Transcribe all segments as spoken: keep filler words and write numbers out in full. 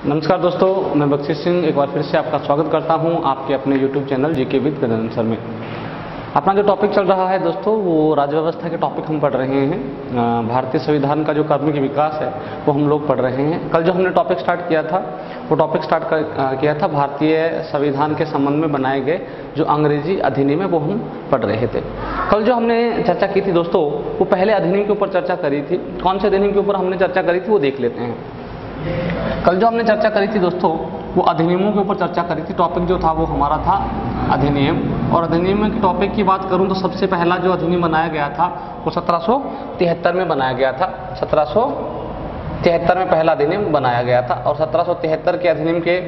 नमस्कार दोस्तों, मैं बख्शिश सिंह एक बार फिर से आपका स्वागत करता हूं आपके अपने YouTube channel GK with Gajanan sir में। अपना जो टॉपिक चल रहा है दोस्तों, वो राज्य व्यवस्था के टॉपिक हम पढ़ रहे हैं। भारतीय संविधान का जो कर्मिक विकास है वो हम लोग पढ़ रहे हैं। कल जो हमने टॉपिक स्टार्ट किया था वो टॉपिक स्टार्ट कर, किया था भारतीय संविधान के संबंध में बनाए गए जो अंग्रेजी अधिनियम है वो हम पढ़ रहे थे। कल जो हमने चर्चा की थी दोस्तों, वो पहले अधिनियम के ऊपर चर्चा करी थी। कौन से अधिनियम के ऊपर हमने चर्चा करी थी वो देख लेते हैं। कल जो हमने चर्चा करी थी दोस्तों, वो अधिनियमों के ऊपर चर्चा करी थी। टॉपिक जो था वो हमारा था अधिनियम। और अधिनियम के टॉपिक की बात करूं तो सबसे पहला जो अधिनियम बनाया गया था वो सत्रह सौ तिहत्तर में बनाया गया था। सत्रह सौ तिहत्तर में पहला अधिनियम बनाया गया था। और सत्रह सौ तिहत्तर के अधिनियम के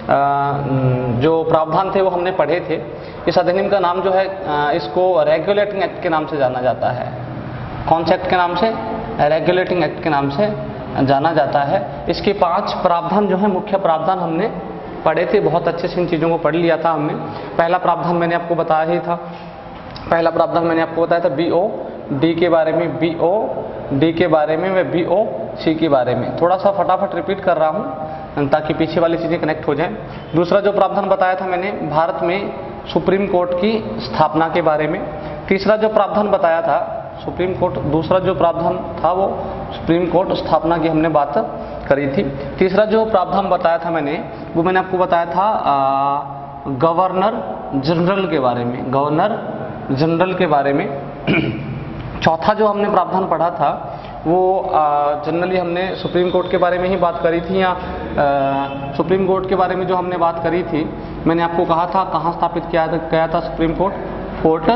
जो प्रावधान थे वो हमने पढ़े थे। इस अधिनियम का नाम जो है, इसको रेगुलेटिंग एक्ट के नाम से जाना जाता है। कौन से एक्ट के नाम से? रेगुलेटिंग एक्ट के नाम से जाना जाता है। इसके पांच प्रावधान जो है, मुख्य प्रावधान हमने पढ़े थे। बहुत अच्छे से इन चीज़ों को पढ़ लिया था हमने। पहला प्रावधान मैंने आपको बताया ही था। पहला प्रावधान मैंने आपको बताया था बी ओ डी के बारे में, बी ओ डी के बारे में, मैं बी ओ सी के बारे में। थोड़ा सा फटाफट रिपीट कर रहा हूँ ताकि पीछे वाली चीज़ें कनेक्ट हो जाएं। दूसरा जो प्रावधान बताया था मैंने, भारत में सुप्रीम कोर्ट की स्थापना के बारे में। तीसरा जो प्रावधान बताया था सुप्रीम कोर्ट, दूसरा जो प्रावधान था वो सुप्रीम कोर्ट स्थापना की हमने बात करी थी। तीसरा जो प्रावधान बताया था मैंने, वो मैंने आपको बताया था आ, गवर्नर जनरल के बारे में, गवर्नर जनरल के बारे में। चौथा जो हमने प्रावधान पढ़ा था वो जनरली हमने सुप्रीम कोर्ट के बारे में ही बात करी थी। या आ, सुप्रीम कोर्ट के बारे में जो हमने बात करी थी, मैंने आपको कहा था कहाँ स्थापित किया गया था सुप्रीम कोर्ट? फोर्ट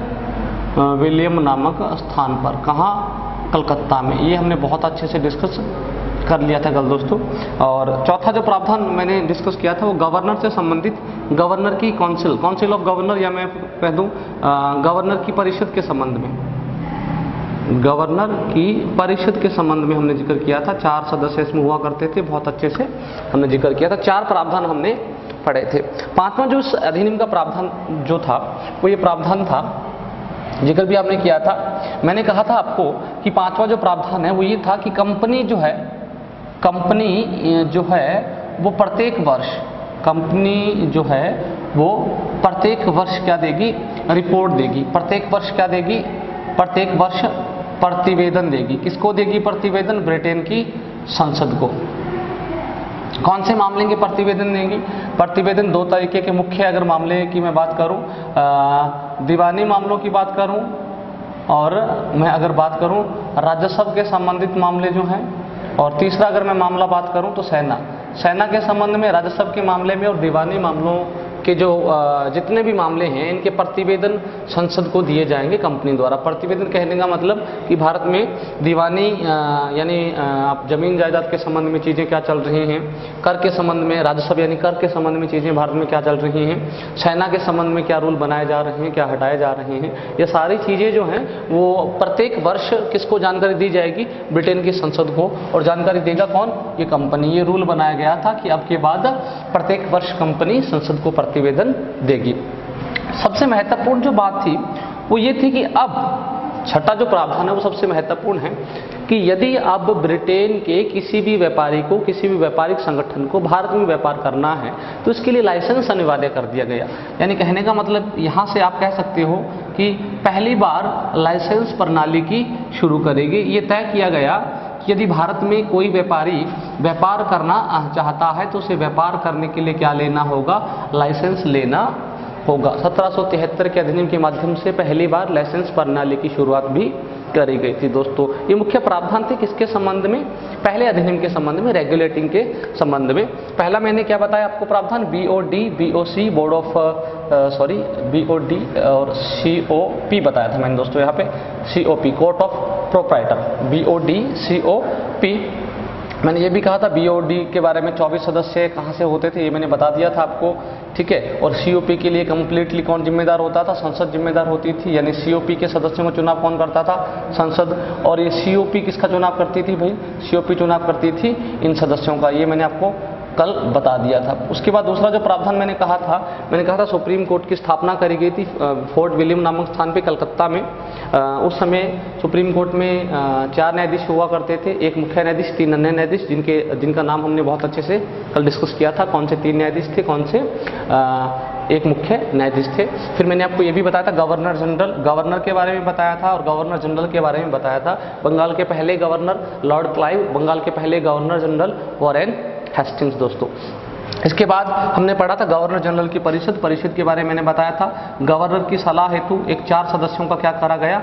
विलियम नामक स्थान पर। कहाँ? कलकत्ता में। ये हमने बहुत अच्छे से डिस्कस कर लिया था कल दोस्तों। और चौथा जो प्रावधान मैंने डिस्कस किया था वो गवर्नर से संबंधित, गवर्नर की काउंसिल, काउंसिल ऑफ गवर्नर, या मैं कह दूं गवर्नर की परिषद के संबंध में, गवर्नर की परिषद के संबंध में हमने जिक्र किया था। चार सदस्य इसमें हुआ करते थे, बहुत अच्छे से हमने जिक्र किया था। चार प्रावधान हमने पढ़े थे। पांचवा जो इस अधिनियम का प्रावधान जो था वो ये प्रावधान था, जिक्र भी आपने किया था। मैंने कहा था आपको कि पांचवा जो प्रावधान है वो ये था कि कंपनी जो है, कंपनी जो है वो प्रत्येक वर्ष, कंपनी जो है वो प्रत्येक वर्ष क्या देगी? रिपोर्ट देगी। प्रत्येक वर्ष क्या देगी? प्रत्येक वर्ष प्रतिवेदन देगी। किसको देगी प्रतिवेदन? ब्रिटेन की संसद को। कौन से मामले के प्रतिवेदन देंगी? प्रतिवेदन दो तरीके के मुख्य, अगर मामले की मैं बात करूं, दीवानी मामलों की बात करूं, और मैं अगर बात करूं राजस्व के संबंधित मामले जो हैं, और तीसरा अगर मैं मामला बात करूं तो सेना, सेना के संबंध में, राजस्व के मामले में और दीवानी मामलों के जो जितने भी मामले हैं इनके प्रतिवेदन संसद को दिए जाएंगे कंपनी द्वारा। प्रतिवेदन कहने का मतलब कि भारत में दीवानी यानी आप जमीन जायदाद के संबंध में चीज़ें क्या चल रही हैं, कर के संबंध में, राजस्व यानी कर के संबंध में चीज़ें भारत में क्या चल रही हैं, सेना के संबंध में क्या रूल बनाए जा रहे हैं, क्या हटाए जा रहे हैं, ये सारी चीज़ें जो हैं वो प्रत्येक वर्ष किसको जानकारी दी जाएगी? ब्रिटेन की संसद को। और जानकारी देगा कौन? ये कंपनी। ये रूल बनाया गया था कि अब के बाद प्रत्येक वर्ष कंपनी संसद को प्रतिवेदन देगी। सबसे महत्वपूर्ण जो बात थी वो ये थी कि अब छठा जो प्रावधान है वो सबसे महत्वपूर्ण है कि यदि अब ब्रिटेन के किसी भी व्यापारी को, किसी भी व्यापारिक संगठन को भारत में व्यापार करना है तो इसके लिए लाइसेंस अनिवार्य कर दिया गया। यानी कहने का मतलब यहाँ से आप कह सकते हो कि पहली बार लाइसेंस प्रणाली की शुरू करेगी। ये तय किया गया यदि भारत में कोई व्यापारी व्यापार करना चाहता है तो उसे व्यापार करने के लिए क्या लेना होगा? लाइसेंस लेना होगा। सत्रह सौ तिहत्तर के अधिनियम के माध्यम से पहली बार लाइसेंस प्रणाली की शुरुआत भी करी गई थी दोस्तों। ये मुख्य प्रावधान थे किसके संबंध में? पहले अधिनियम के संबंध में, रेगुलेटिंग के संबंध में। पहला मैंने क्या बताया आपको प्रावधान? B O D, B O C, board of sorry B O D और सी ओ पी बताया था मैंने दोस्तों। यहाँ पे C O P, court of proprietor, B O D, C O P. मैंने ये भी कहा था बी ओ डी के बारे में चौबीस सदस्य कहाँ से होते थे, ये मैंने बता दिया था आपको, ठीक है। और सी ओ पी के लिए कम्प्लीटली कौन जिम्मेदार होता था? संसद जिम्मेदार होती थी। यानी सी ओ पी के सदस्यों का चुनाव कौन करता था? संसद। और ये सी ओ पी किसका चुनाव करती थी भाई? सी ओ पी चुनाव करती थी इन सदस्यों का। ये मैंने आपको कल बता दिया था। उसके बाद दूसरा जो प्रावधान मैंने कहा था, मैंने कहा था सुप्रीम कोर्ट की स्थापना करी गई थी फोर्ट विलियम नामक स्थान पे कलकत्ता में। उस समय सुप्रीम कोर्ट में चार न्यायाधीश हुआ करते थे, एक मुख्य न्यायाधीश, तीन अन्य न्यायाधीश, जिनके जिनका नाम हमने बहुत अच्छे से कल डिस्कस किया था, कौन से तीन न्यायाधीश थे, कौन से एक मुख्य न्यायाधीश थे। फिर मैंने आपको ये भी बताया था गवर्नर जनरल, गवर्नर के बारे में बताया था और गवर्नर जनरल के बारे में बताया था। बंगाल के पहले गवर्नर लॉर्ड क्लाइव, बंगाल के पहले गवर्नर जनरल वॉरेन हेस्टिंग्स दोस्तों। इसके बाद हमने पढ़ा था गवर्नर जनरल की परिषद, परिषद के बारे में मैंने बताया था। गवर्नर की सलाह हेतु एक चार सदस्यों का क्या करा गया,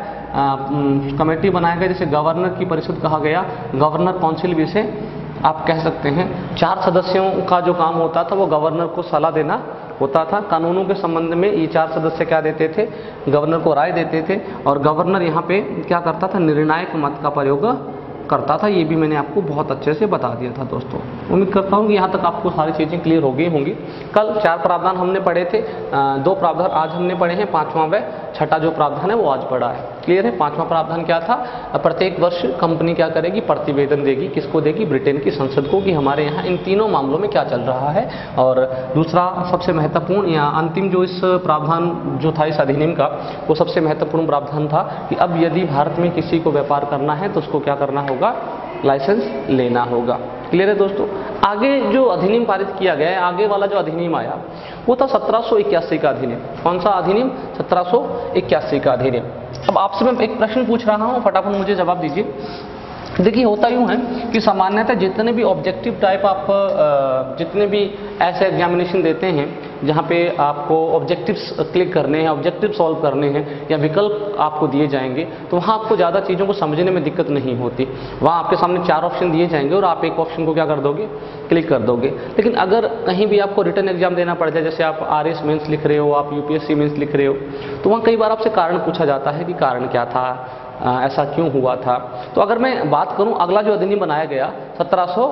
कमेटी बनाया गया, जिसे गवर्नर की परिषद कहा गया, गवर्नर काउंसिल भी से आप कह सकते हैं। चार सदस्यों का जो काम होता था वो गवर्नर को सलाह देना होता था। कानूनों के संबंध में ये चार सदस्य क्या देते थे, गवर्नर को राय देते थे और गवर्नर यहाँ पे क्या करता था, निर्णायक मत का प्रयोग करता था। ये भी मैंने आपको बहुत अच्छे से बता दिया था दोस्तों। उम्मीद करता हूँ कि यहाँ तक आपको सारी चीज़ें क्लियर हो गई होंगी। कल चार प्रावधान हमने पढ़े थे, दो प्रावधान आज हमने पढ़े हैं, पांचवा व छठा जो प्रावधान है वो आज पढ़ा है। क्लियर है। पांचवा प्रावधान क्या था, प्रत्येक वर्ष कंपनी क्या करेगी, प्रतिवेदन देगी, किसको देगी, ब्रिटेन की संसद को, कि हमारे यहाँ इन तीनों मामलों में क्या चल रहा है। और दूसरा सबसे महत्वपूर्ण या अंतिम जो इस प्रावधान जो था इस अधिनियम का, वो सबसे महत्वपूर्ण प्रावधान था कि अब यदि भारत में किसी को व्यापार करना है तो उसको क्या करना होगा, लाइसेंस लेना होगा। क्लियर है दोस्तों। आगे जो अधिनियम पारित किया गया है, आगे वाला जो अधिनियम आया वो था सत्रह सौ इक्यासी का अधिनियम। कौन सा अधिनियम, सत्रह सौ इक्यासी का अधिनियम। अब आपसे मैं एक प्रश्न पूछ रहा हूँ, फटाफट मुझे जवाब दीजिए। देखिए होता यूँ है कि सामान्यतः जितने भी ऑब्जेक्टिव टाइप आप जितने भी ऐसे एग्जामिनेशन देते हैं जहाँ पे आपको ऑब्जेक्टिव्स क्लिक करने हैं, ऑब्जेक्टिव सॉल्व करने हैं या विकल्प आपको दिए जाएंगे, तो वहाँ आपको ज़्यादा चीज़ों को समझने में दिक्कत नहीं होती। वहाँ आपके सामने चार ऑप्शन दिए जाएंगे और आप एक ऑप्शन को क्या कर दोगे, क्लिक कर दोगे। लेकिन अगर कहीं भी आपको रिटर्न एग्जाम देना पड़ जाए, जैसे आप आर एस मेन्स लिख रहे हो, आप U P S C mains लिख रहे हो, तो वहाँ कई बार आपसे कारण पूछा जाता है कि कारण क्या था, आ, ऐसा क्यों हुआ था। तो अगर मैं बात करूं अगला जो अधिनियम बनाया गया सत्रह सौ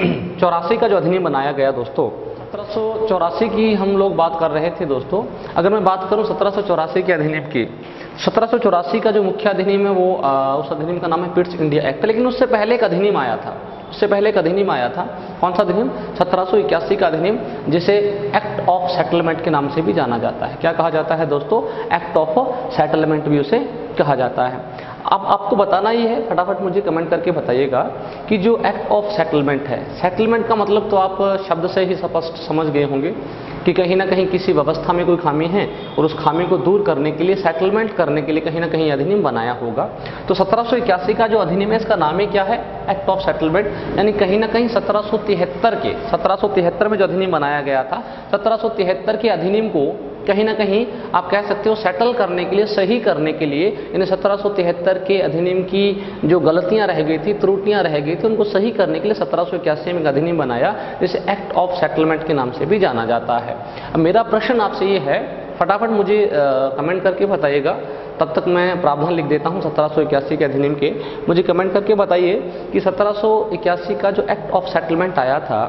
चौरासी का जो अधिनियम बनाया गया दोस्तों, सत्रह सौ चौरासी की हम लोग बात कर रहे थे दोस्तों। अगर मैं बात करूं सत्रह सौ चौरासी के अधिनियम की, सत्रह सौ चौरासी का जो मुख्य अधिनियम है वो आ, उस अधिनियम का नाम है पिट्स इंडिया एक्ट। लेकिन उससे पहले एक अधिनियम आया था, उससे पहले एक अधिनियम आया था। कौन सा अधिनियम, सत्रह सौ इक्यासी का अधिनियम, जिसे एक्ट ऑफ सेटलमेंट के नाम से भी जाना जाता है। क्या कहा जाता है दोस्तों, एक्ट ऑफ सेटलमेंट भी उसे कहा जाता है। अब आपको बताना ही है, फटाफट मुझे कमेंट करके बताइएगा कि जो एक्ट ऑफ सेटलमेंट है, सेटलमेंट का मतलब तो आप शब्द से ही स्पष्ट समझ गए होंगे कि कहीं ना कहीं किसी व्यवस्था में कोई खामी है और उस खामी को दूर करने के लिए, सेटलमेंट करने के लिए कहीं ना कहीं अधिनियम बनाया होगा। तो सत्रह सौ इक्यासी का जो अधिनियम है इसका नाम ही क्या है, एक्ट ऑफ सेटलमेंट। यानी कहीं ना कहीं सत्रह सौ तिहत्तर के सत्रह सौ तिहत्तर में जो अधिनियम बनाया गया था, सत्रह सौ तिहत्तर के अधिनियम को कहीं ना कहीं आप कह सकते हो सेटल करने के लिए, सही करने के लिए, यानी सत्रह सौ तिहत्तर के अधिनियम की जो गलतियां रह गई थी, त्रुटियां रह गई थी, उनको सही करने के लिए सत्रह सौ इक्यासी में अधिनियम बनाया, जिसे एक्ट ऑफ सेटलमेंट के नाम से भी जाना जाता है। अब मेरा प्रश्न आपसे ये है, फटाफट मुझे आ, कमेंट करके बताइएगा, तब तक मैं प्रावधान लिख देता हूँ सत्रह सौ इक्यासी के अधिनियम के। मुझे कमेंट करके बताइए कि सत्रह सौ इक्यासी का जो एक्ट ऑफ सेटलमेंट आया था,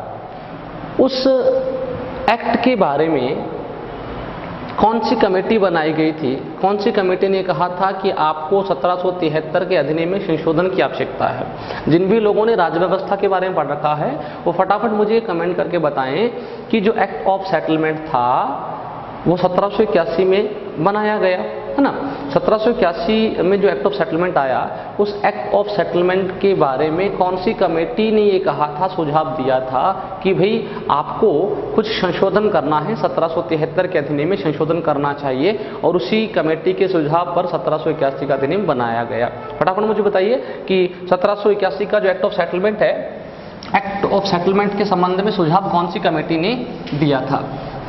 उस एक्ट के बारे में कौन सी कमेटी बनाई गई थी, कौन सी कमेटी ने कहा था कि आपको सत्रह सौ तिहत्तर के अधिनियम में संशोधन की आवश्यकता है। जिन भी लोगों ने राज्य व्यवस्था के बारे में पढ़ रखा है वो फटाफट मुझे कमेंट करके बताएं कि जो एक्ट ऑफ सेटलमेंट था वो सत्रह सौ इक्यासी में बनाया गया है ना। सत्रह सौ इक्यासी में जो एक्ट ऑफ सेटलमेंट आया, उस एक्ट ऑफ सेटलमेंट के बारे में कौन सी कमेटी ने ये कहा था, सुझाव दिया था कि भाई आपको कुछ संशोधन करना है, सत्रह सौ तिहत्तर के अधिनियम में संशोधन करना चाहिए, और उसी कमेटी के सुझाव पर सत्रह सौ इक्यासी का अधिनियम बनाया गया। फटाफट मुझे बताइए कि सत्रह सौ इक्यासी का जो एक्ट ऑफ सेटलमेंट है, एक्ट ऑफ सेटलमेंट के संबंध में सुझाव कौन सी कमेटी ने दिया था।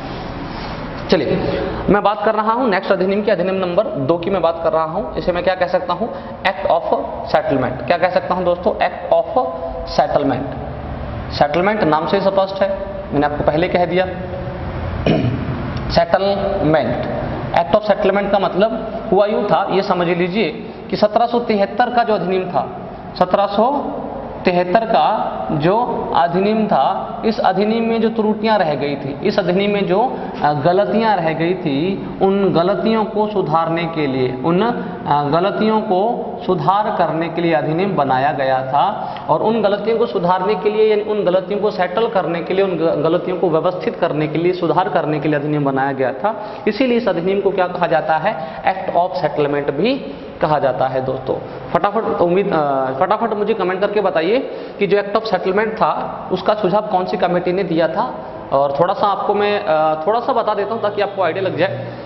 चलिए मैं बात कर रहा हूं नेक्स्ट अधिनियम की, अधिनियम नंबर दो की मैं बात कर रहा हूं। इसे मैं क्या कह सकता हूं, एक्ट ऑफ सेटलमेंट। क्या कह सकता हूं दोस्तों, एक्ट ऑफ सेटलमेंट। सेटलमेंट नाम से स्पष्ट है, मैंने आपको पहले कह दिया। सेटलमेंट, एक्ट ऑफ सेटलमेंट का मतलब हुआ यूं था, ये समझ लीजिए कि सत्रह सौ तिहत्तर का जो अधिनियम था, सत्रह सौ तिहत्तर का जो अधिनियम था, इस अधिनियम में जो त्रुटियां रह गई थी, इस अधिनियम में जो गलतियां रह गई थी, उन गलतियों को सुधारने के लिए, उन गलतियों को सुधार करने के लिए अधिनियम बनाया गया था। और उन गलतियों को सुधारने के लिए, यानी उन गलतियों को सेटल करने के लिए, उन गलतियों को व्यवस्थित करने के लिए, सुधार करने के लिए अधिनियम बनाया गया था। इसीलिए इस अधिनियम को क्या कहा जाता है? एक्ट ऑफ सेटलमेंट भी कहा जाता है दोस्तों। फटाफट उम्मीद फटाफट मुझे कमेंट करके बताइए कि जो एक्ट ऑफ सेटलमेंट था उसका सुझाव कौन सी कमेटी ने दिया था। और थोड़ा सा आपको मैं थोड़ा सा बता देता हूं ताकि आपको आइडिया लग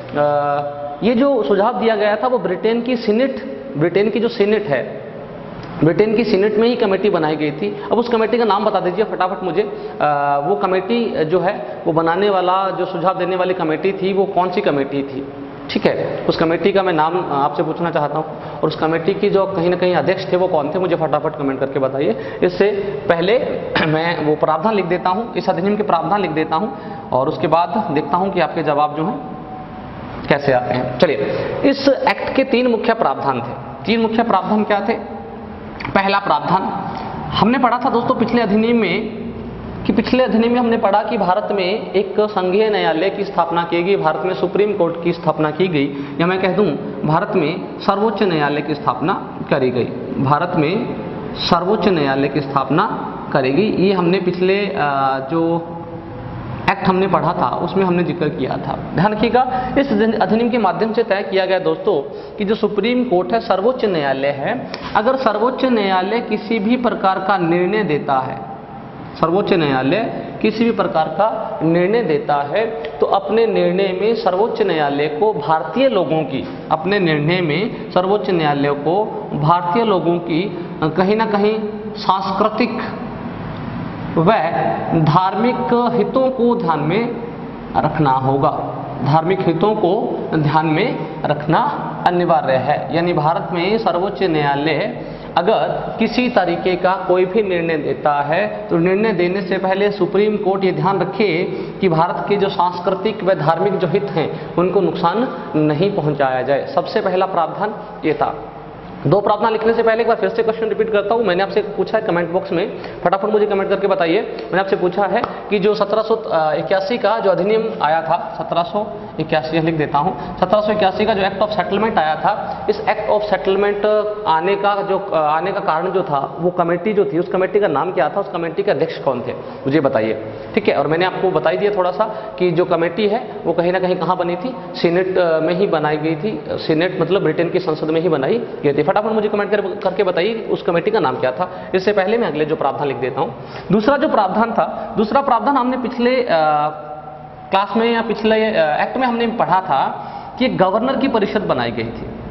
जाए। ये जो सुझाव दिया गया था वो ब्रिटेन की सीनेट, ब्रिटेन की जो सीनेट है, ब्रिटेन की सीनेट में ही कमेटी बनाई गई थी। अब उस कमेटी का नाम बता दीजिए फटाफट मुझे। आ, वो कमेटी जो है वो बनाने वाला, जो सुझाव देने वाली कमेटी थी, वो कौन सी कमेटी थी? ठीक है, उस कमेटी का मैं नाम आपसे पूछना चाहता हूं। और उस कमेटी की जो कहीं ना कहीं अध्यक्ष थे वो कौन थे? मुझे फटाफट कमेंट करके बताइए। इससे पहले मैं वो प्रावधान लिख देता हूं, इस अधिनियम के प्रावधान लिख देता हूं और उसके बाद देखता हूं कि आपके जवाब जो हैं कैसे आते हैं। चलिए, इस एक्ट के तीन मुख्य प्रावधान थे। तीन मुख्य प्रावधान क्या थे? पहला प्रावधान हमने पढ़ा था दोस्तों पिछले अधिनियम में, कि पिछले अधिनियम में हमने पढ़ा कि भारत में एक संघीय न्यायालय की स्थापना की गई, भारत में सुप्रीम कोर्ट की स्थापना की गई, या मैं कह दूं भारत में सर्वोच्च न्यायालय की स्थापना करी गई। भारत में सर्वोच्च न्यायालय की स्थापना करेगी, ये हमने पिछले जो एक्ट हमने पढ़ा था उसमें हमने जिक्र किया था। ध्यान रखिएगा, इस अधिनियम के माध्यम से तय किया गया दोस्तों कि जो सुप्रीम कोर्ट है, सर्वोच्च न्यायालय है, अगर सर्वोच्च न्यायालय किसी भी प्रकार का निर्णय देता है, सर्वोच्च न्यायालय किसी भी प्रकार का निर्णय देता है, तो अपने निर्णय में सर्वोच्च न्यायालय को भारतीय लोगों की, अपने निर्णय में सर्वोच्च न्यायालय को भारतीय लोगों की कहीं ना कहीं सांस्कृतिक व धार्मिक हितों को ध्यान में रखना होगा। धार्मिक हितों को ध्यान में रखना अनिवार्य है। यानी भारत में सर्वोच्च न्यायालय अगर किसी तरीके का कोई भी निर्णय देता है तो निर्णय देने से पहले सुप्रीम कोर्ट ये ध्यान रखे कि भारत के जो सांस्कृतिक व धार्मिक जो हित हैं उनको नुकसान नहीं पहुंचाया जाए। सबसे पहला प्रावधान ये था। दो प्रावधान लिखने से पहले एक बार फिर से क्वेश्चन रिपीट करता हूं। मैंने आपसे पूछा है कमेंट बॉक्स में, फटाफट मुझे कमेंट करके बताइए। मैंने आपसे पूछा है कि जो सत्रह सौ इक्यासी का जो अधिनियम आया था, सत्रह सौ इक्यासी लिख देता हूं, सत्रह सौ इक्यासी का जो एक्ट ऑफ सेटलमेंट आया था, इस एक्ट ऑफ सेटलमेंट आने का जो आने का कारण जो था, वो कमेटी जो थी, उस कमेटी का नाम क्या था, उस कमेटी के अध्यक्ष कौन थे, मुझे बताइए। ठीक है, और मैंने आपको बताई दिया थोड़ा सा कि जो कमेटी है वो कहीं ना कहीं कहाँ बनी थी, सीनेट में ही बनाई गई थी। सीनेट मतलब ब्रिटेन की संसद में ही बनाई गई थी। फटाफट मुझे कमेंट कर, करके बताइए उस कमेटी का नाम क्या था। इससे पहले मैं अगले जो प्रावधान लिख देता हूं। दूसरा जो प्रावधान था, दूसरा प्रावधान हमने पिछले आ, क्लास में या पिछले एक्ट में हमने पढ़ा था कि गवर्नर की परिषद बनाई गई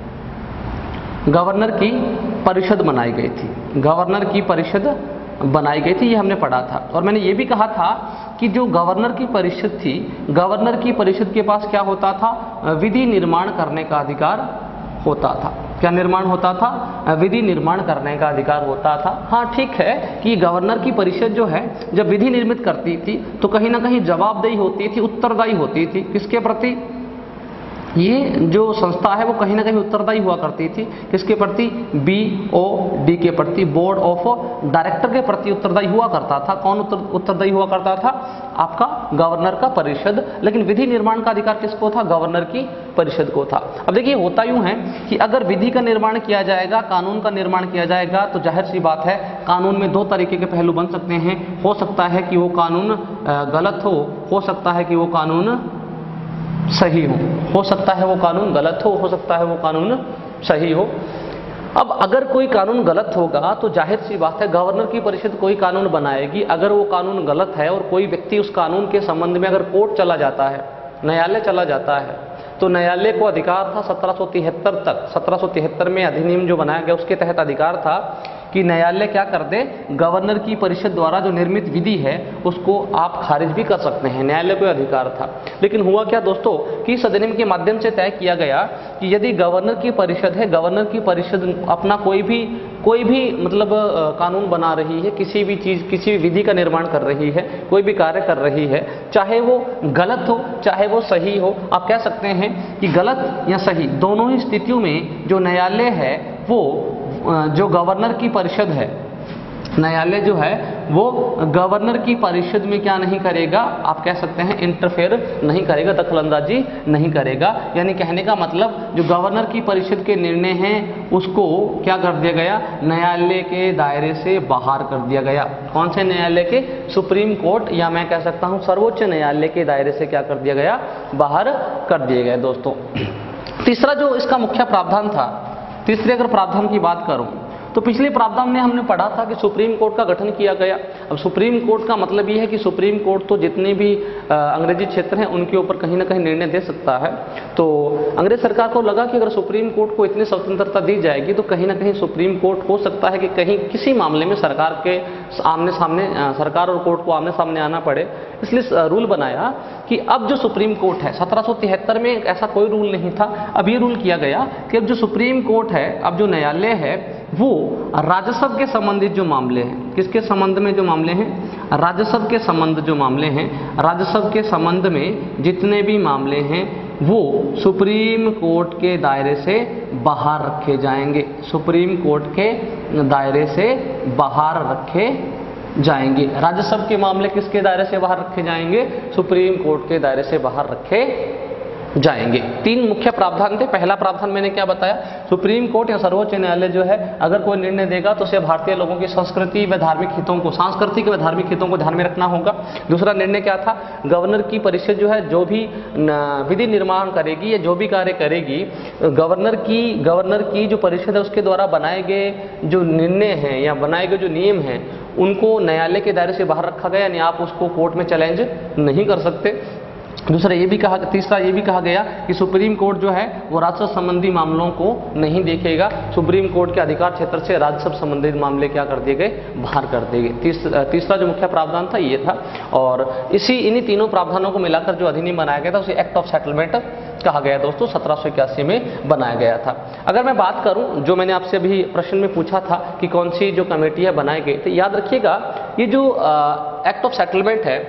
थी। गवर्नर की परिषद बनाई गई थी गवर्नर की परिषद बनाई गई थी, ये हमने पढ़ा था। और मैंने ये भी कहा था कि जो गवर्नर की परिषद थी, गवर्नर की परिषद के पास क्या होता था, विधि निर्माण करने का अधिकार होता था। क्या निर्माण होता था? विधि निर्माण करने का अधिकार होता था। हाँ ठीक है कि गवर्नर की परिषद जो है जब विधि निर्मित करती थी तो कहीं ना कहीं जवाबदेही होती थी, उत्तरदायी होती थी। किसके प्रति? ये जो संस्था है वो कहीं ना कहीं उत्तरदायी हुआ करती थी। किसके प्रति? बी ओ डी के प्रति, बोर्ड ऑफ डायरेक्टर के प्रति उत्तरदायी हुआ करता था। कौन उत्तर उत्तरदायी हुआ करता था? आपका गवर्नर का परिषद। लेकिन विधि निर्माण का अधिकार किसको था? गवर्नर की परिषद को था। अब देखिए होता यूं है कि अगर विधि का निर्माण किया जाएगा, कानून का निर्माण किया जाएगा, तो जाहिर सी बात है कानून में दो तरीके के पहलू बन सकते हैं। हो सकता है कि वो कानून गलत हो हो सकता है कि वो कानून सही हो हो सकता है वो कानून गलत हो हो सकता है वो कानून सही हो। अब अगर कोई कानून गलत होगा तो जाहिर सी बात है गवर्नर की परिषद कोई कानून बनाएगी। अगर वो कानून गलत है और कोई व्यक्ति उस कानून के संबंध में अगर कोर्ट चला जाता है, न्यायालय चला जाता है, तो न्यायालय को अधिकार था सत्रह सौ तिहत्तर तक, सत्रह सौ तिहत्तर में अधिनियम जो बनाया गया उसके तहत अधिकार था कि न्यायालय क्या कर दे, गवर्नर की परिषद द्वारा जो निर्मित विधि है उसको आप खारिज भी कर सकते हैं। न्यायालय को अधिकार था। लेकिन हुआ क्या दोस्तों कि इस अधिनियम के माध्यम से तय किया गया कि यदि गवर्नर की परिषद है, गवर्नर की परिषद अपना कोई भी कोई भी मतलब कानून बना रही है, किसी भी चीज़ किसी भी विधि का निर्माण कर रही है, कोई भी कार्य कर रही है, चाहे वो गलत हो चाहे वो सही हो, आप कह सकते हैं कि गलत या सही दोनों ही स्थितियों में जो न्यायालय है वो जो गवर्नर की परिषद है न्यायालय जो है वो गवर्नर की परिषद में क्या नहीं करेगा, आप कह सकते हैं इंटरफेयर नहीं करेगा, दखलंदाजी नहीं करेगा। यानी कहने का मतलब जो गवर्नर की परिषद के निर्णय हैं उसको क्या कर दिया गया, न्यायालय के दायरे से बाहर कर दिया गया। कौन से न्यायालय के, सुप्रीम कोर्ट या मैं कह सकता हूं सर्वोच्च न्यायालय के दायरे से क्या कर दिया गया, बाहर कर दिए गए। दोस्तों तीसरा जो इसका मुख्य प्रावधान था, तीसरे अगर प्रावधान की बात करूं तो पिछले प्रावधान में हमने पढ़ा था कि सुप्रीम कोर्ट का गठन किया गया। अब सुप्रीम कोर्ट का मतलब ये है कि सुप्रीम कोर्ट तो जितने भी आ, अंग्रेजी क्षेत्र हैं उनके ऊपर कहीं ना कहीं निर्णय दे सकता है। तो अंग्रेज सरकार को लगा कि अगर सुप्रीम कोर्ट को इतनी स्वतंत्रता दी जाएगी तो कहीं ना कहीं सुप्रीम कोर्ट हो सकता है कि कहीं किसी मामले में सरकार के आमने सामने आ, सरकार और कोर्ट को आमने सामने आना पड़े। इसलिए रूल बनाया कि अब जो सुप्रीम कोर्ट है, सत्रह सौ तिहत्तर में ऐसा कोई रूल नहीं था, अब ये रूल किया गया कि अब जो सुप्रीम कोर्ट है, अब जो न्यायालय है वो राजस्व के संबंधित जो मामले हैं, किसके संबंध में जो मामले हैं, राजस्व के संबंध जो मामले हैं, राजस्व के संबंध में जितने भी मामले हैं वो सुप्रीम कोर्ट के दायरे से बाहर रखे जाएंगे, सुप्रीम कोर्ट के दायरे से बाहर रखे जाएंगे। राजस्व के मामले किसके दायरे से बाहर रखे जाएंगे, सुप्रीम कोर्ट के दायरे से बाहर रखे जाएंगे। तीन मुख्य प्रावधान थे। पहला प्रावधान मैंने क्या बताया, सुप्रीम कोर्ट या सर्वोच्च न्यायालय जो है अगर कोई निर्णय देगा तो उसे भारतीय लोगों की संस्कृति व धार्मिक हितों को, सांस्कृतिक व धार्मिक हितों को ध्यान में रखना होगा। दूसरा निर्णय क्या था, गवर्नर की परिषद जो है जो भी विधि निर्माण करेगी या जो भी कार्य करेगी, गवर्नर की गवर्नर की जो परिषद है उसके द्वारा बनाए गए जो निर्णय हैं या बनाए गए जो नियम हैं उनको न्यायालय के दायरे से बाहर रखा गया, यानी आप उसको कोर्ट में चैलेंज नहीं कर सकते। दूसरा ये भी कहा, तीसरा ये भी कहा गया कि सुप्रीम कोर्ट जो है वो राजस्व संबंधी मामलों को नहीं देखेगा, सुप्रीम कोर्ट के अधिकार क्षेत्र से राजस्व संबंधित मामले क्या कर दिए गए, बाहर कर दिए गए। तीस, तीसरा जो मुख्य प्रावधान था ये था, और इसी इन्हीं तीनों प्रावधानों को मिलाकर जो अधिनियम बनाया गया था उसे एक्ट ऑफ सेटलमेंट कहा गया दोस्तों, सत्रह सौ इक्यासी में बनाया गया था। अगर मैं बात करूं जो मैंने आपसे अभी प्रश्न में पूछा था कि कौन सी जो कमेटियां बनाई गई, तो याद रखिएगा ये जो एक्ट ऑफ सेटलमेंट है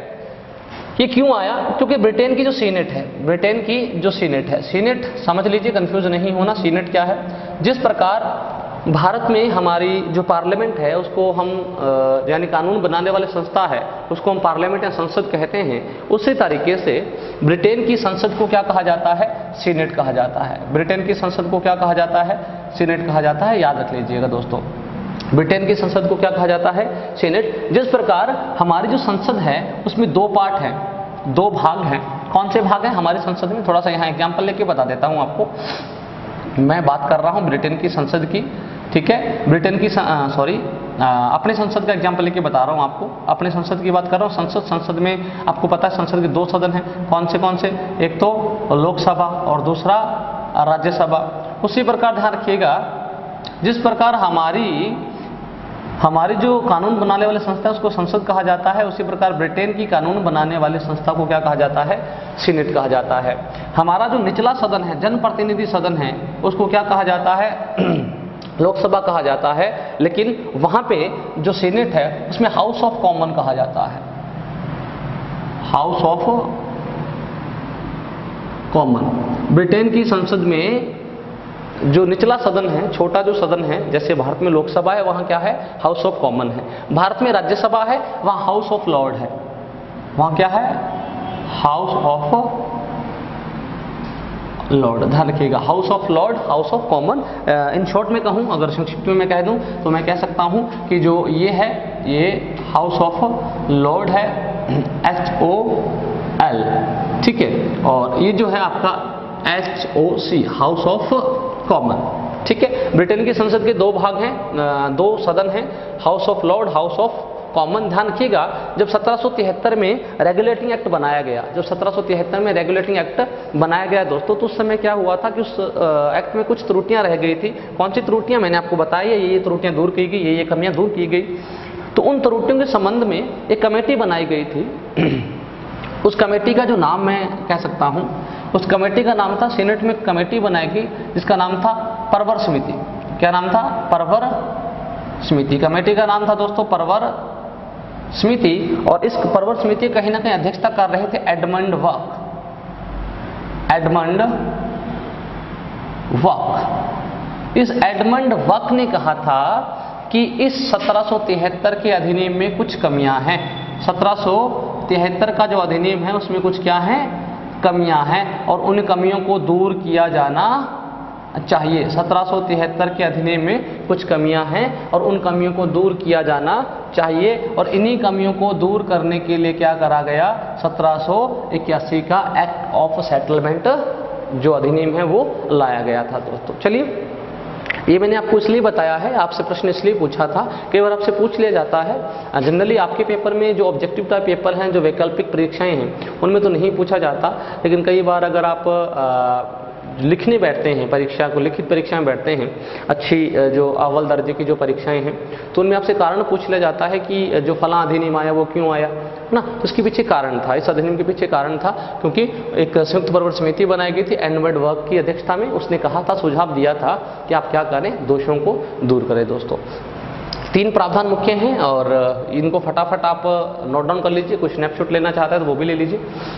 ये क्यों आया, क्योंकि ब्रिटेन की जो सीनेट है, ब्रिटेन की जो सीनेट है, सीनेट समझ लीजिए, कंफ्यूज नहीं होना, सीनेट क्या है, जिस प्रकार भारत में हमारी जो पार्लियामेंट है उसको हम यानी कानून बनाने वाले संस्था है उसको हम पार्लियामेंट या संसद कहते हैं, उसी तरीके से ब्रिटेन की संसद को क्या कहा जाता है, सीनेट कहा जाता है। ब्रिटेन की संसद को क्या कहा जाता है, सीनेट कहा जाता है, याद रख लीजिएगा दोस्तों। ब्रिटेन की संसद को क्या कहा जाता है, सीनेट। जिस प्रकार हमारी जो संसद है उसमें दो पार्ट हैं, दो भाग हैं। कौन से भाग हैं हमारी संसद में, थोड़ा सा यहाँ एग्जाम्पल लेके बता देता हूँ आपको। मैं बात कर रहा हूँ ब्रिटेन की संसद की, ठीक है, ब्रिटेन की सॉरी अपने संसद का एग्जाम्पल लेके बता रहा हूँ आपको। अपने संसद की बात कर रहा हूँ। संसद संसद में आपको पता है संसद के दो सदन हैं, कौन से कौन से, एक तो लोकसभा और दूसरा राज्यसभा। उसी प्रकार ध्यान रखिएगा जिस प्रकार हमारी हमारी जो कानून बनाने वाली संस्था है उसको संसद कहा जाता है, उसी प्रकार ब्रिटेन की कानून बनाने वाली संस्था को क्या कहा जाता है, सीनेट कहा जाता है। हमारा जो निचला सदन है, जनप्रतिनिधि सदन है, उसको क्या कहा जाता है, लोकसभा कहा जाता है। लेकिन वहां पे जो सीनेट है उसमें हाउस ऑफ कॉमन कहा जाता है, हाउस ऑफ कॉमन। ब्रिटेन की संसद में जो निचला सदन है, छोटा जो सदन है, जैसे भारत में लोकसभा है वहां क्या है, हाउस ऑफ कॉमन है। भारत में राज्यसभा है वहां हाउस ऑफ लॉर्ड है, वहां क्या है, हाउस ऑफ लॉर्ड। ध्यान रखिएगा, house of lord, house of common. In short में कहूं, अगर संक्षिप्त में मैं कह दूं तो मैं कह सकता हूं कि जो ये है ये हाउस ऑफ लॉर्ड है, एच ओ एल, ठीक है, और ये जो है आपका H O C, house of common, ठीक है। ब्रिटेन की संसद के दो भाग हैं, दो सदन हैं, house of lord, house of common. ध्यान रखिएगा जब सत्रह सौ तिहत्तर में रेगुलेटिंग एक्ट बनाया गया, जब सत्रह सौ तिहत्तर में रेगुलेटिंग एक्ट बनाया गया दोस्तों, तो उस समय क्या हुआ था कि उस एक्ट में कुछ त्रुटियां रह गई थी। कौन सी त्रुटियां, मैंने आपको बताई है, ये ये त्रुटियां दूर की गई, ये ये कमियां दूर की गई। तो उन त्रुटियों के संबंध में एक कमेटी बनाई गई थी। उस कमेटी का जो नाम मैं कह सकता हूं, उस कमेटी का नाम था, सीनेट में कमेटी बनाई गई जिसका नाम था परवर समिति। क्या नाम था, परवर समिति। कमेटी का नाम था दोस्तों परवर समिति, और इस परवर समिति कहीं ना कहीं अध्यक्षता कर रहे थे एडमंड वक, एडमंड वक। इस एडमंड वक ने कहा था कि इस सत्रह सौ तिहत्तर के अधिनियम में कुछ कमियां हैं। सत्रह सौ तिहत्तर का जो अधिनियम है उसमें कुछ क्या है, कमियां हैं, और उन कमियों को दूर किया जाना चाहिए। सत्रह सौ तिहत्तर के अधिनियम में कुछ कमियां हैं और उन कमियों को दूर किया जाना चाहिए, और इन्हीं कमियों को दूर करने के लिए क्या करा गया, सत्रह सौ इक्यासी का एक्ट ऑफ सेटलमेंट जो अधिनियम है वो लाया गया था। दोस्तों चलिए, ये मैंने आपको इसलिए बताया है, आपसे प्रश्न इसलिए पूछा था, कई बार आपसे पूछ लिया जाता है। जनरली आपके पेपर में जो ऑब्जेक्टिव टाइप पेपर हैं, जो वैकल्पिक परीक्षाएं हैं, उनमें तो नहीं पूछा जाता, लेकिन कई बार अगर आप आ, लिखने बैठते हैं, परीक्षा को लिखित परीक्षा में बैठते हैं, अच्छी जो अव्वल दर्जे की जो परीक्षाएं हैं, तो उनमें आपसे कारण पूछ लिया जाता है कि जो फला अधिनियम आया वो क्यों आया ना। तो इसके पीछे कारण था, इस अधिनियम के पीछे कारण था क्योंकि एक संयुक्त प्रवर्तन समिति बनाई गई थी एडवर्ड वर्क की अध्यक्षता में। उसने कहा था, सुझाव दिया था कि आप क्या करें, दोषों को दूर करें। दोस्तों तीन प्रावधान मुख्य हैं और इनको फटाफट आप नोट डाउन कर लीजिए, कुछ स्नैपशॉट लेना चाहते हैं तो वो भी ले लीजिए।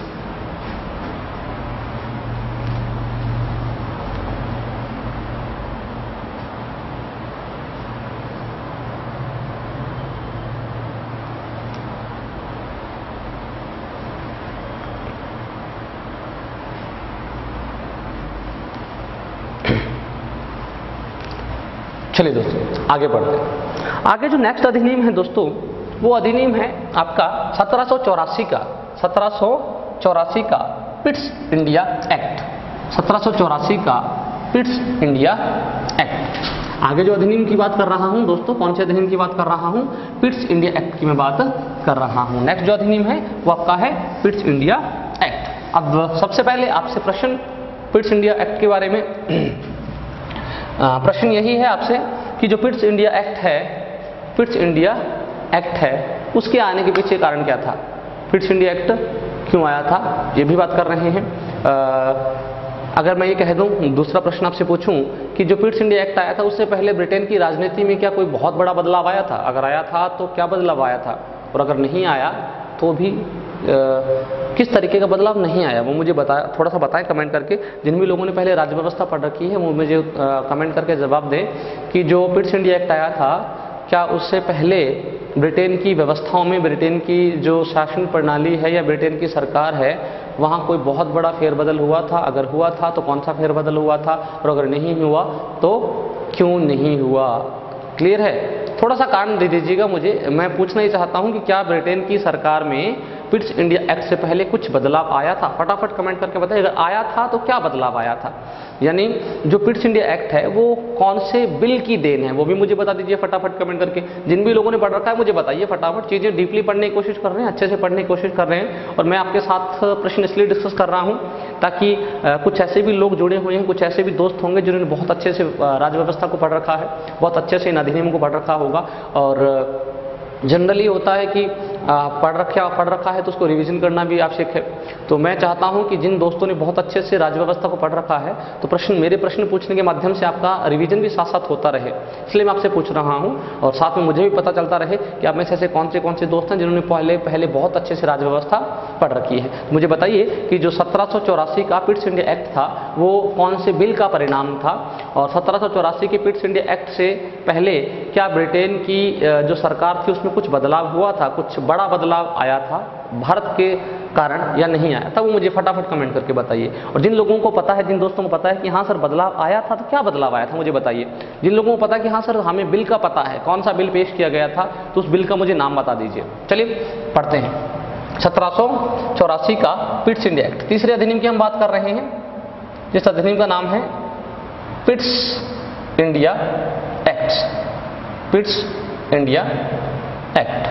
चलिए दोस्तों आगे बढ़ते हैं। आगे जो नेक्स्ट अधिनियम है दोस्तों, वो अधिनियम है आपका सत्रह सौ चौरासी का सत्रह सौ चौरासी का पिट्स इंडिया एक्ट। सत्रह सौ चौरासी का पिट्स इंडिया एक्ट। आगे जो अधिनियम की बात कर रहा हूं दोस्तों, कौन से अधिनियम की बात कर रहा हूं, पिट्स इंडिया एक्ट की मैं बात कर रहा हूं। नेक्स्ट जो अधिनियम है वो आपका है पिट्स इंडिया एक्ट। अब सबसे पहले आपसे प्रश्न पिट्स इंडिया एक्ट के बारे में प्रश्न यही है आपसे कि जो पिट्स इंडिया एक्ट है, पिट्स इंडिया एक्ट है, उसके आने के पीछे कारण क्या था, पिट्स इंडिया एक्ट क्यों आया था, ये भी बात कर रहे हैं। आ, अगर मैं ये कह दूं, दूसरा प्रश्न आपसे पूछूं कि जो पिट्स इंडिया एक्ट आया था उससे पहले ब्रिटेन की राजनीति में क्या कोई बहुत बड़ा बदलाव आया था, अगर आया था तो क्या बदलाव आया था, और अगर नहीं आया तो भी आ, किस तरीके का बदलाव नहीं आया, वो मुझे बताया, थोड़ा सा बताएं कमेंट करके। जिन भी लोगों ने पहले राज्य व्यवस्था पढ़ रखी है वो मुझे कमेंट करके जवाब दें कि जो पिट्स इंडिया एक्ट आया था, क्या उससे पहले ब्रिटेन की व्यवस्थाओं में, ब्रिटेन की जो शासन प्रणाली है या ब्रिटेन की सरकार है, वहाँ कोई बहुत बड़ा फेरबदल हुआ था, अगर हुआ था तो कौन सा फेरबदल हुआ था, और अगर नहीं हुआ तो क्यों नहीं हुआ। क्लियर है? थोड़ा सा कारण दे दीजिएगा मुझे, मैं पूछना ही चाहता हूँ कि क्या ब्रिटेन की सरकार में पिट्स इंडिया एक्ट से पहले कुछ बदलाव आया था, फटाफट कमेंट करके बताइए। अगर आया था तो क्या बदलाव आया था, यानी जो पिट्स इंडिया एक्ट है वो कौन से बिल की देन है, वो भी मुझे बता दीजिए फटाफट कमेंट करके। जिन भी लोगों ने पढ़ रखा है मुझे बताइए फटाफट, चीज़ें डीपली पढ़ने की कोशिश कर रहे हैं, अच्छे से पढ़ने की कोशिश कर रहे हैं, और मैं आपके साथ प्रश्न इसलिए डिस्कस कर रहा हूँ ताकि आ, कुछ ऐसे भी लोग जुड़े हुए हैं, कुछ ऐसे भी दोस्त होंगे जिन्होंने बहुत अच्छे से राज्य व्यवस्था को पढ़ रखा है, बहुत अच्छे से इन अधिनियमों को पढ़ रखा होगा। और जनरली होता है कि पढ़ रखा पढ़ रखा है तो उसको रिवीजन करना भी आवश्यक है। तो मैं चाहता हूं कि जिन दोस्तों ने बहुत अच्छे से राज्य व्यवस्था को पढ़ रखा है तो प्रश्न मेरे प्रश्न पूछने के माध्यम से आपका रिवीजन भी साथ साथ होता रहे, इसलिए मैं आपसे पूछ रहा हूं, और साथ में मुझे भी पता चलता रहे कि आप में से ऐसे कौन से कौन से दोस्त हैं जिन्होंने पहले पहले बहुत अच्छे से राज्य व्यवस्था पढ़ रखी है। मुझे बताइए कि जो सत्रह सौ चौरासी का पिट्स इंडिया एक्ट था वो कौन से बिल का परिणाम था, और सत्रह सौ चौरासी के पिट्स इंडिया एक्ट से पहले क्या ब्रिटेन की जो सरकार थी उसमें कुछ बदलाव हुआ था, कुछ बड़ा बदलाव आया था भारत के कारण या नहीं आया था, वो मुझे फटाफट कमेंट करके बताइए। और जिन लोगों को पता है, जिन दोस्तों को पता है कि हाँ सर बदलाव आया था, तो क्या बदलाव आया था मुझे बताइए। जिन लोगों को पता है कि हाँ सर हमें बिल का पता है, कौन सा बिल पेश किया गया था, तो उस बिल का मुझे नाम बता दीजिए। चलिए पढ़ते हैं सत्रह सौ चौरासी का पिट्स इंडिया एक्ट। तीसरे अधिनियम की हम बात कर रहे हैं, जिस अधिनियम का नाम है Pitts India act. Pitts India act.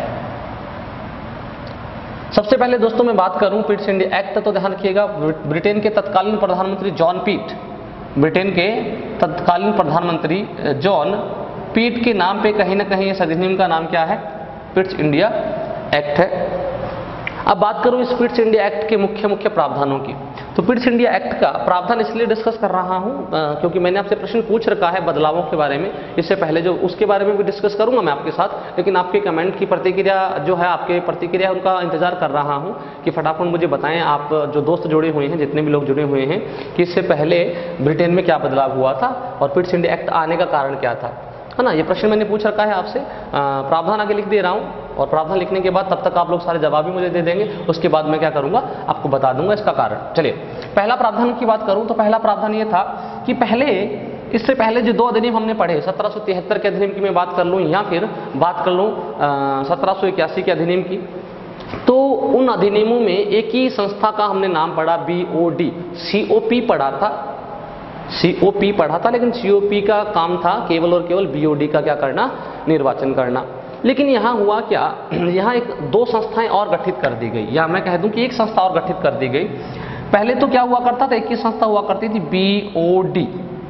सबसे पहले दोस्तों मैं बात करूं पिट्स इंडिया एक्ट, तो ध्यान रखिएगा ब्रिटेन के तत्कालीन प्रधानमंत्री जॉन पीट, ब्रिटेन के तत्कालीन प्रधानमंत्री जॉन पीट के नाम पे कहीं ना कहीं इस अधिनियम का नाम क्या है, पिट्स इंडिया एक्ट है। अब बात करूं इस पिट्स इंडिया एक्ट के मुख्य मुख्य प्रावधानों की, तो पिट्स इंडिया एक्ट का प्रावधान इसलिए डिस्कस कर रहा हूं क्योंकि मैंने आपसे प्रश्न पूछ रखा है बदलावों के बारे में, इससे पहले जो उसके बारे में भी डिस्कस करूंगा मैं आपके साथ, लेकिन आपके कमेंट की प्रतिक्रिया जो है, आपके प्रतिक्रिया उनका इंतजार कर रहा हूं कि फटाफट मुझे बताएं आप जो दोस्त जुड़े हुए हैं, जितने भी लोग जुड़े हुए हैं, कि इससे पहले ब्रिटेन में क्या बदलाव हुआ था और पिट्स इंडिया एक्ट आने का कारण क्या था। है ना। ये प्रश्न मैंने पूछ रखा है आपसे, प्रावधान आगे लिख दे रहा हूँ और प्रावधान लिखने के बाद तब तक आप लोग सारे जवाब भी मुझे दे देंगे। उसके बाद मैं क्या करूँगा, आपको बता दूंगा इसका कारण। चलिए पहला प्रावधान की बात करूँ तो पहला प्रावधान ये था कि पहले, इससे पहले जो दो अधिनियम हमने पढ़े, सत्रह सौ तिहत्तर के अधिनियम की मैं बात कर लूँ या फिर बात कर लूँ सत्रह सौ इक्यासी के अधिनियम की, तो उन अधिनियमों में एक ही संस्था का हमने नाम पढ़ा, B O D, C O P पढ़ा था, सी ओ पी पढ़ा था, लेकिन सी ओ पी का काम था केवल और केवल बी ओ डी का क्या करना, निर्वाचन करना। लेकिन यहाँ हुआ क्या, यहाँ एक दो संस्थाएं और गठित कर दी गई, या मैं कह दूं कि एक संस्था और गठित कर दी गई। पहले तो क्या हुआ करता था, एक ही संस्था हुआ करती थी, बी ओ डी,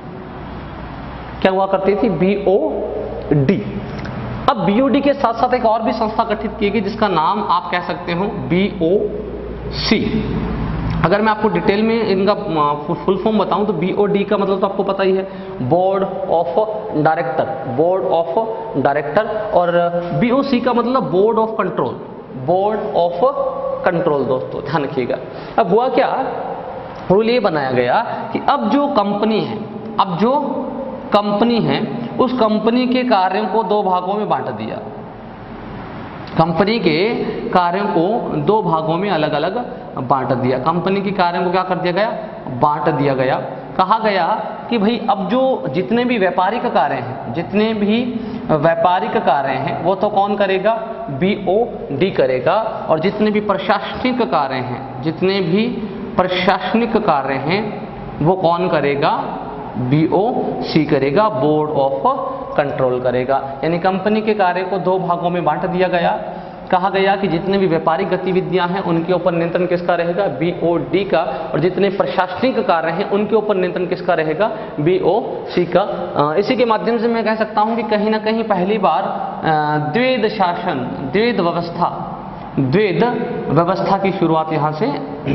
क्या हुआ करती थी, बी ओ डी। अब बी ओ डी के साथ साथ एक और भी संस्था गठित की गई जिसका नाम आप कह सकते हो बी ओ सी। अगर मैं आपको डिटेल में इनका फुल फॉर्म बताऊं तो बी ओ डी का मतलब तो आपको पता ही है, board of director, board of director, और बी ओ सी का मतलब board of control, board of control. दोस्तों ध्यान रखिएगा। अब हुआ क्या, रूल ये बनाया गया कि अब जो कंपनी है, अब जो कंपनी है उस कंपनी के कार्यों को दो भागों में बांट दिया, कंपनी के कार्यों को दो भागों में अलग अलग बांट दिया, कंपनी के कार्यों को क्या कर दिया गया, बांट दिया गया। कहा गया कि भाई अब जो जितने भी व्यापारिक कार्य हैं, जितने भी व्यापारिक कार्य हैं वो तो कौन करेगा, बी ओ डी करेगा, और जितने भी प्रशासनिक कार्य हैं, जितने भी प्रशासनिक कार्य हैं वो कौन करेगा, बी ओ सी करेगा, बोर्ड ऑफ कंट्रोल करेगा। यानी कंपनी के कार्य को दो भागों में बांट दिया गया। कहा गया कि जितने भी व्यापारिक गतिविधियां हैं उनके ऊपर नियंत्रण किसका रहेगा, बी ओ डी का, और जितने प्रशासनिक कार्य हैं उनके ऊपर नियंत्रण किसका रहेगा, बी ओ सी का। इसी के माध्यम से मैं कह सकता हूं कि कहीं ना कहीं पहली बार द्वैध शासन, द्वैध व्यवस्था, द्वैध व्यवस्था की शुरुआत यहां से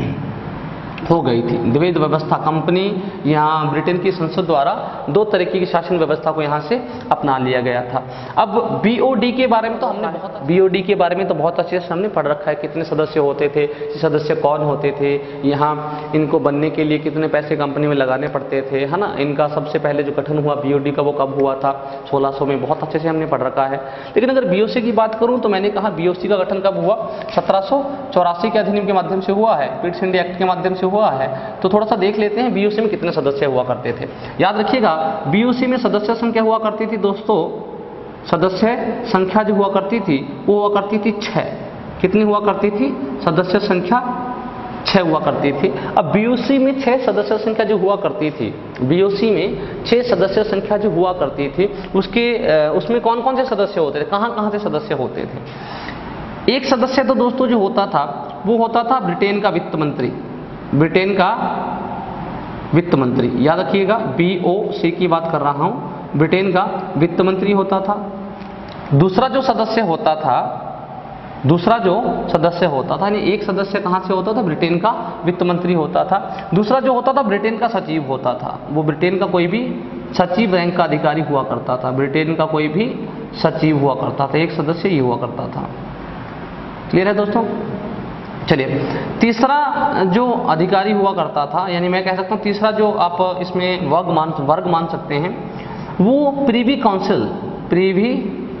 हो गई थी। द्वैध व्यवस्था, कंपनी यहाँ ब्रिटेन की संसद द्वारा दो तरीके की शासन व्यवस्था को यहाँ से अपना लिया गया था। अब बी ओ डी के बारे में तो हमने बहुत बी ओ डी के बारे में तो बहुत अच्छे से हमने पढ़ रखा है, कितने सदस्य होते थे, सदस्य कौन होते थे, यहाँ इनको बनने के लिए कितने पैसे कंपनी में लगाने पड़ते थे, है ना। इनका सबसे पहले जो गठन हुआ बी ओ डी का वो कब हुआ था, सोलह सौ में, बहुत अच्छे से हमने पढ़ रखा है। लेकिन अगर बी ओ सी की बात करूँ तो मैंने कहा बी ओ सी का गठन कब हुआ, सत्रह सौ चौरासी के अधिनियम के माध्यम से हुआ है, पिट्स इंडिया एक्ट के माध्यम से हुआ है। तो थोड़ा सा देख लेते हैं बी ओ सी में कितने सदस्य हुआ करते थे। याद रखिएगा बी ओ सी में सदस्य संख्या हुआ करती थी दोस्तों, सदस्य संख्या जो हुआ करती थी वो हुआ करती थी छह। कितनी हुआ करती थी, सदस्य संख्या छह हुआ करती थी। अब बी ओ सी में छह सदस्य संख्या जो हुआ करती थी, बी ओ सी में छह सदस्य संख्या जो हुआ करती थी, उसके उसमें कौन कौन से सदस्य होते थे, कहां कहां से सदस्य होते थे। एक सदस्य तो दोस्तों जो होता था वो होता था ब्रिटेन का वित्त मंत्री, ब्रिटेन का वित्त मंत्री। याद रखिएगा बी ओ सी की बात कर रहा हूं, ब्रिटेन का वित्त मंत्री होता था। दूसरा जो सदस्य होता था, दूसरा जो सदस्य होता था, यानी एक सदस्य कहां से होता था, ब्रिटेन का वित्त मंत्री होता था। दूसरा जो होता था ब्रिटेन का सचिव होता था, वो ब्रिटेन का कोई भी सचिव रैंक का अधिकारी हुआ करता था, ब्रिटेन का कोई भी सचिव हुआ करता था। एक सदस्य ये हुआ करता था। क्लियर है दोस्तों। चलिए तीसरा जो अधिकारी हुआ करता था, यानी मैं कह सकता हूं तीसरा जो आप इसमें वर्ग मान वर्ग मान सकते हैं, वो privy council, privy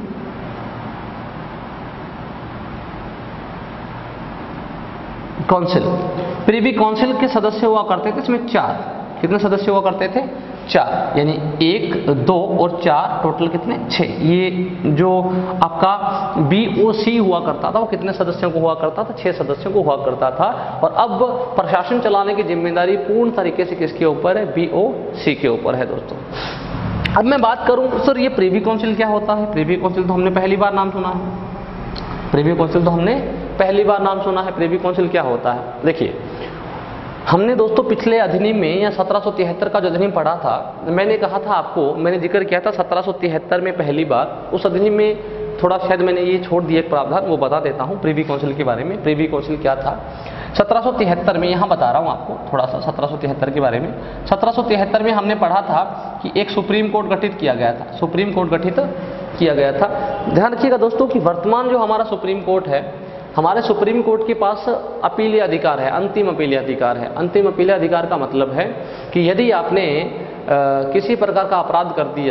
council, privy council के सदस्य हुआ करते थे। इसमें चार, कितने सदस्य हुआ करते थे, चार, यानी एक, दो और चार, टोटल कितने, छह। ये जो आपका बी ओ सी हुआ करता था वो कितने सदस्यों को हुआ करता था, छह सदस्यों को हुआ करता था। और अब प्रशासन चलाने की जिम्मेदारी पूर्ण तरीके से किसके ऊपर है, बी ओ सी के ऊपर है दोस्तों। अब मैं बात करूं सर ये प्रीवी काउंसिल क्या होता है। प्रीवी काउंसिल तो हमने पहली बार नाम सुना है, प्रीवी काउंसिल तो हमने पहली बार नाम सुना है। प्रीवी काउंसिल क्या होता है, देखिए हमने दोस्तों पिछले अधिनियम में या सत्रह सौ तिहत्तर का जो अधिनियम पढ़ा था, मैंने कहा था आपको, मैंने जिक्र किया था सत्रह सौ तिहत्तर में पहली बार। उस अधिनियम में थोड़ा शायद मैंने ये छोड़ दिया एक प्रावधान, वो बता देता हूँ प्रीवी काउंसिल के बारे में। प्रीवी काउंसिल क्या था सत्रह सौ तिहत्तर में, यहाँ बता रहा हूँ आपको थोड़ा सा सत्रह सौ तिहत्तर के बारे में। सत्रह सौ तिहत्तर में हमने पढ़ा था कि एक सुप्रीम कोर्ट गठित किया गया था, सुप्रीम कोर्ट गठित किया गया था। ध्यान रखिएगा दोस्तों कि वर्तमान जो हमारा सुप्रीम कोर्ट है, हमारे सुप्रीम कोर्ट के पास अपीलीय अधिकार है, अंतिम अपीलीय अधिकार है। अंतिम अपीलीय अधिकार का मतलब है कि यदि आपने आ, किसी प्रकार का अपराध कर दिया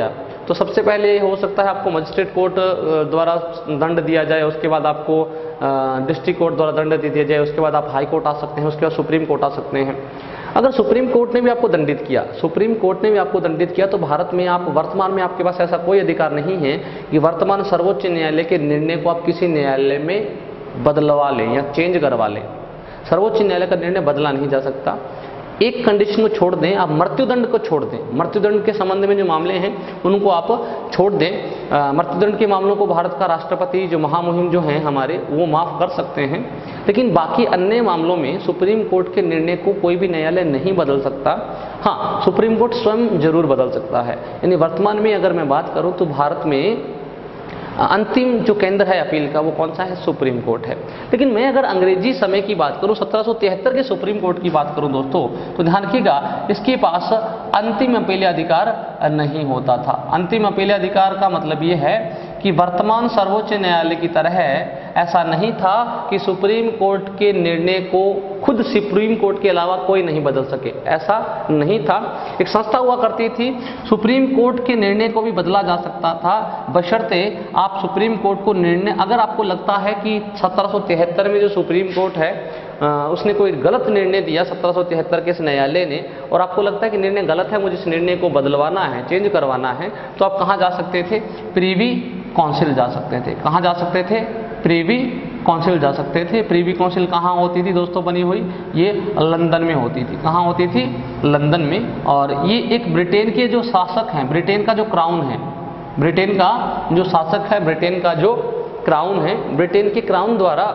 तो सबसे पहले हो सकता है आपको मजिस्ट्रेट कोर्ट द्वारा दंड दिया जाए, उसके बाद आपको डिस्ट्रिक्ट कोर्ट द्वारा दंड दे दिया जाए, उसके बाद आप हाई कोर्ट आ सकते हैं, उसके बाद सुप्रीम कोर्ट आ सकते हैं। अगर सुप्रीम कोर्ट ने भी आपको दंडित किया सुप्रीम कोर्ट ने भी आपको दंडित किया तो भारत में आप वर्तमान में आपके पास ऐसा कोई अधिकार नहीं है कि वर्तमान सर्वोच्च न्यायालय के निर्णय को आप किसी न्यायालय में बदलवा लें या चेंज करवा लें। सर्वोच्च न्यायालय का निर्णय बदला नहीं जा सकता। एक कंडीशन को छोड़ दें, आप मृत्युदंड को छोड़ दें। मृत्युदंड के संबंध में जो मामले हैं उनको आप छोड़ दें। मृत्युदंड के मामलों को भारत का राष्ट्रपति जो महामहिम जो हैं हमारे वो माफ कर सकते हैं, लेकिन बाकी अन्य मामलों में सुप्रीम कोर्ट के निर्णय को कोई भी न्यायालय नहीं बदल सकता। हाँ, सुप्रीम कोर्ट स्वयं जरूर बदल सकता है। यानी वर्तमान में अगर मैं बात करूं तो भारत में अंतिम जो केंद्र है अपील का वो कौन सा है? सुप्रीम कोर्ट है। लेकिन मैं अगर अंग्रेजी समय की बात करूं, सत्रह सौ तिहत्तर के सुप्रीम कोर्ट की बात करूं दोस्तों, तो ध्यान रखिएगा इसके पास अंतिम अपील अधिकार नहीं होता था। अंतिम अपील अधिकार का मतलब ये है कि वर्तमान सर्वोच्च न्यायालय की तरह ऐसा नहीं था कि सुप्रीम कोर्ट के निर्णय को खुद सुप्रीम कोर्ट के अलावा कोई नहीं बदल सके, ऐसा नहीं था। एक संस्था हुआ करती थी, सुप्रीम कोर्ट के निर्णय को भी बदला जा सकता था बशर्ते आप सुप्रीम कोर्ट को निर्णय, अगर आपको लगता है कि सत्रह सौ तिहत्तर में जो सुप्रीम कोर्ट है आ, उसने कोई गलत निर्णय दिया सत्रह सौ तिहत्तर के इस न्यायालय ने, और आपको लगता है कि निर्णय गलत है, मुझे इस निर्णय को बदलवाना है, चेंज करवाना है, तो आप कहाँ जा सकते थे? प्रीवी काउंसिल जा सकते थे। कहाँ जा सकते थे? प्रीवी काउंसिल जा सकते थे। प्रीवी काउंसिल कहाँ होती थी दोस्तों बनी हुई? ये लंदन में होती थी। कहाँ होती थी? लंदन में। और ये एक ब्रिटेन के जो शासक हैं, ब्रिटेन का जो क्राउन है, ब्रिटेन का जो शासक है, ब्रिटेन का जो क्राउन है, ब्रिटेन के क्राउन द्वारा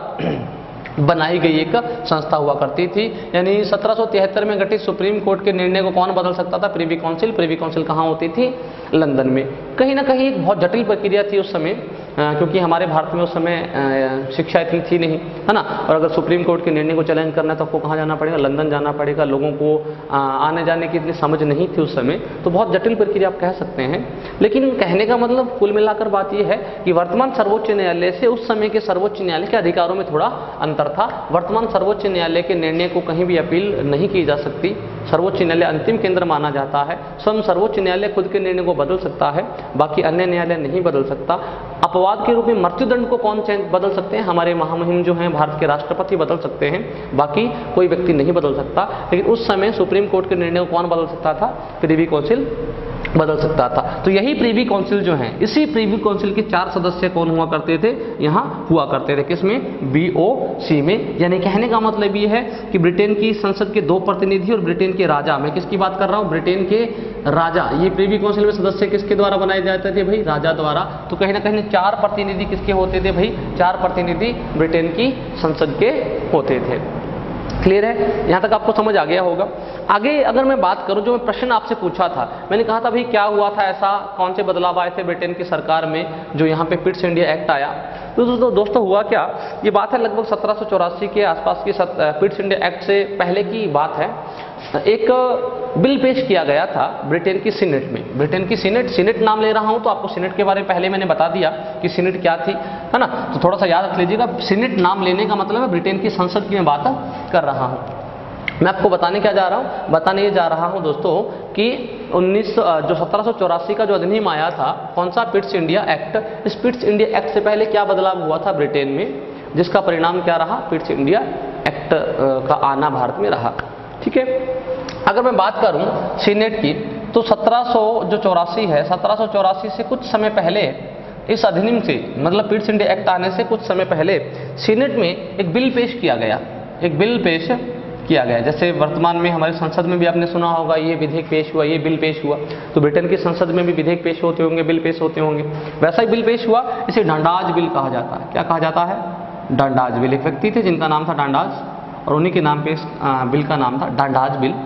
बनाई गई एक संस्था हुआ करती थी। यानी सत्रह सौ तिहत्तर में गठित सुप्रीम कोर्ट के निर्णय को कौन बदल सकता था? प्रीवी काउंसिल। प्रीवी काउंसिल कहाँ होती थी? लंदन में। कहीं ना कहीं एक बहुत जटिल प्रक्रिया थी उस समय, क्योंकि हमारे भारत में उस समय शिक्षा इतनी थी नहीं, है ना। और अगर सुप्रीम कोर्ट के निर्णय को चैलेंज करना है तो आपको कहाँ जाना पड़ेगा? लंदन जाना पड़ेगा। लोगों को आने जाने की इतनी समझ नहीं थी उस समय, तो बहुत जटिल प्रक्रिया आप कह सकते हैं। लेकिन कहने का मतलब कुल मिलाकर बात यह है कि वर्तमान सर्वोच्च न्यायालय से उस समय के सर्वोच्च न्यायालय के अधिकारों में थोड़ा अंतर था। वर्तमान सर्वोच्च न्यायालय के निर्णय को कहीं भी अपील नहीं की जा सकती। सर्वोच्च न्यायालय अंतिम केंद्र माना जाता है। स्वयं सर्वोच्च न्यायालय खुद के निर्णय को बदल सकता है, बाकी अन्य न्यायालय नहीं बदल सकता। अपवाद के रूप में मृत्युदंड को कौन चेंज बदल सकते हैं? हमारे महामहिम जो हैं भारत के राष्ट्रपति बदल सकते हैं, बाकी कोई व्यक्ति नहीं बदल सकता। लेकिन उस समय सुप्रीम कोर्ट के निर्णय को कौन बदल सकता था? प्रीवी काउंसिल बदल सकता था। तो यही प्रीवी काउंसिल जो है, इसी प्रीवी काउंसिल के चार सदस्य कौन हुआ करते थे? यहाँ हुआ करते थे। किसमें? बीओसी में। यानी कहने का मतलब ये है कि ब्रिटेन की संसद के दो प्रतिनिधि और ब्रिटेन के राजा, मैं किसकी बात कर रहा हूँ? ब्रिटेन के राजा। ये प्रीवी काउंसिल में सदस्य किसके द्वारा बनाए जाते थे भाई? राजा द्वारा। तो कहीं ना कहीं चार प्रतिनिधि किसके होते थे भाई? चार प्रतिनिधि ब्रिटेन की संसद के होते थे। क्लियर है? यहाँ तक आपको समझ आ गया होगा। आगे अगर मैं बात करूं, जो मैं प्रश्न आपसे पूछा था, मैंने कहा था भाई क्या हुआ था, ऐसा कौन से बदलाव आए थे ब्रिटेन की सरकार में जो यहाँ पे पिट्स इंडिया एक्ट आया। तो दोस्तों दोस्तों हुआ क्या, ये बात है लगभग सत्रह सौ चौरासी के आसपास की पिट्स इंडिया एक्ट से पहले की बात है। एक बिल पेश किया गया था ब्रिटेन की सीनेट में। ब्रिटेन की सीनेट, सीनेट नाम ले रहा हूं तो आपको सीनेट के बारे में पहले मैंने बता दिया कि सीनेट क्या थी, है ना। तो थोड़ा सा याद रख लीजिएगा, सीनेट नाम लेने का मतलब है ब्रिटेन की संसद की मैं बात कर रहा हूं। मैं आपको बताने क्या जा रहा हूं, बताने ये जा रहा हूं दोस्तों कि उन्नीस जो सत्रह सौ चौरासी का जो अधिनियम आया था, कौन सा? Pitts India act. इस पिट्स इंडिया एक्ट से पहले क्या बदलाव हुआ था ब्रिटेन में, जिसका परिणाम क्या रहा? पिट्स इंडिया एक्ट का आना भारत में रहा। ठीक है। अगर मैं बात करूं सीनेट की, तो सत्रह सौ जो चौरासी है, सत्रह सौ चौरासी से कुछ समय पहले इस अधिनियम से, मतलब पिट्स इंडिया एक्ट आने से कुछ समय पहले सीनेट में एक बिल पेश किया गया। एक बिल पेश किया गया। जैसे वर्तमान में हमारी संसद में भी आपने सुना होगा ये विधेयक पेश हुआ, ये बिल पेश हुआ, तो ब्रिटेन की संसद में भी विधेयक पेश होते होंगे, बिल पेश होते होंगे। वैसा ही बिल पेश हुआ, इसे डांडाज बिल कहा जाता है। क्या कहा जाता है? Dundas bill. एक व्यक्ति थे जिनका नाम था डांडाज, और उन्हीं के नाम पे इस बिल का नाम था डांडाज बिल।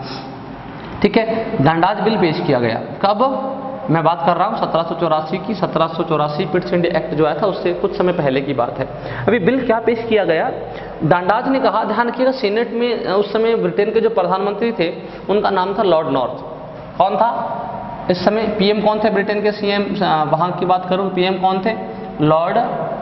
ठीक है, डांडाज बिल पेश किया गया। कब? मैं बात कर रहा हूँ सत्रह सौ चौरासी की। सत्रह सौ चौरासी पिट्स इंडिया एक्ट जो आया था उससे कुछ समय पहले की बात है। अभी बिल क्या पेश किया गया? डांडाज ने कहा, ध्यान रखिएगा, सीनेट में उस समय ब्रिटेन के जो प्रधानमंत्री थे उनका नाम था लॉर्ड नॉर्थ। कौन था इस समय? पीएम कौन थे ब्रिटेन के? सीएम वहां की बात करूं, पीएम कौन थे? Lord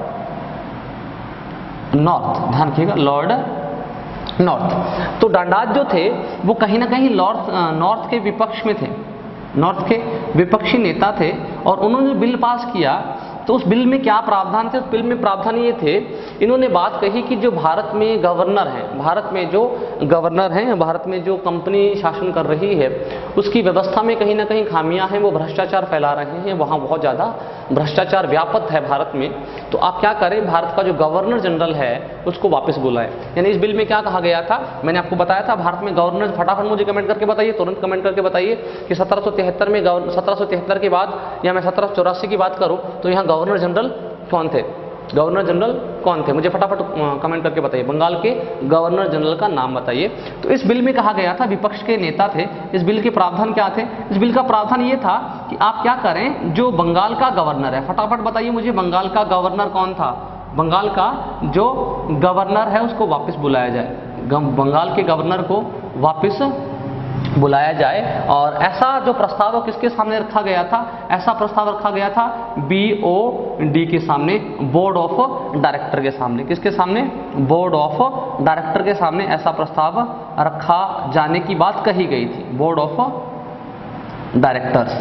North. ध्यान रखिएगा, लॉर्ड नॉर्थ। तो डांडाज जो थे वो कहीं ना कहीं नॉर्थ नॉर्थ के विपक्ष में थे, नॉर्थ के विपक्षी नेता थे, और उन्होंने बिल पास किया तो उस बिल में क्या प्रावधान थे? उस बिल में प्रावधान ये थे, इन्होंने बात कही कि जो भारत में गवर्नर हैं, भारत में जो गवर्नर हैं, भारत में जो कंपनी शासन कर रही है उसकी व्यवस्था में कहीं ना कहीं खामियां हैं, वो भ्रष्टाचार फैला रहे हैं, वहाँ बहुत ज़्यादा भ्रष्टाचार व्यापक है भारत में। तो आप क्या करें, भारत का जो गवर्नर जनरल है उसको वापस बुलाएं। यानी इस बिल में क्या कहा गया था, मैंने आपको बताया था भारत में गवर्नर, फटाफट मुझे कमेंट करके बताइए, तुरंत कमेंट करके बताइए कि सत्रह सौ तिहत्तर में गवर्नर सत्रह सौ तिहत्तर के बाद या मैं सत्रह सौ चौरासी की बात करूँ तो यहाँ गवर्नर जनरल कौन थे? गवर्नर जनरल कौन थे? मुझे फटाफट कमेंट करके बताइए, बंगाल के गवर्नर जनरल का नाम बताइए। तो इस बिल में कहा गया था, विपक्ष के नेता थे, इस बिल के प्रावधान क्या थे? इस बिल का प्रावधान ये था कि आप क्या करें, जो बंगाल का गवर्नर है, फटाफट बताइए मुझे, बंगाल का गवर्नर कौन था? बंगाल का जो गवर्नर है उसको वापस बुलाया जाए, बंगाल के गवर्नर को वापस बुलाया जाए। और ऐसा जो प्रस्ताव किसके सामने रखा गया था? ऐसा प्रस्ताव रखा गया था बी ओ डी के सामने, बोर्ड ऑफ डायरेक्टर के सामने। किसके सामने? बोर्ड ऑफ डायरेक्टर के सामने ऐसा प्रस्ताव रखा जाने की बात कही गई थी। Board of directors,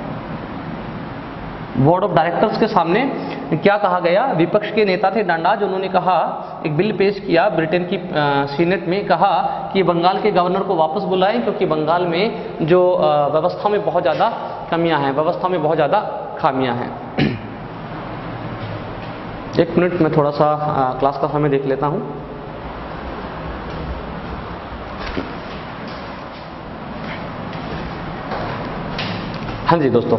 board of directors के सामने क्या कहा गया? विपक्ष के नेता थे डंडाज, उन्होंने कहा, एक बिल पेश किया ब्रिटेन की सीनेट में, कहा कि बंगाल के गवर्नर को वापस बुलाएं क्योंकि बंगाल में जो व्यवस्था में बहुत ज़्यादा कमियां हैं, व्यवस्था में बहुत ज़्यादा खामियां हैं। एक मिनट में थोड़ा सा आ, क्लास का समय देख लेता हूँ। हाँ जी दोस्तों,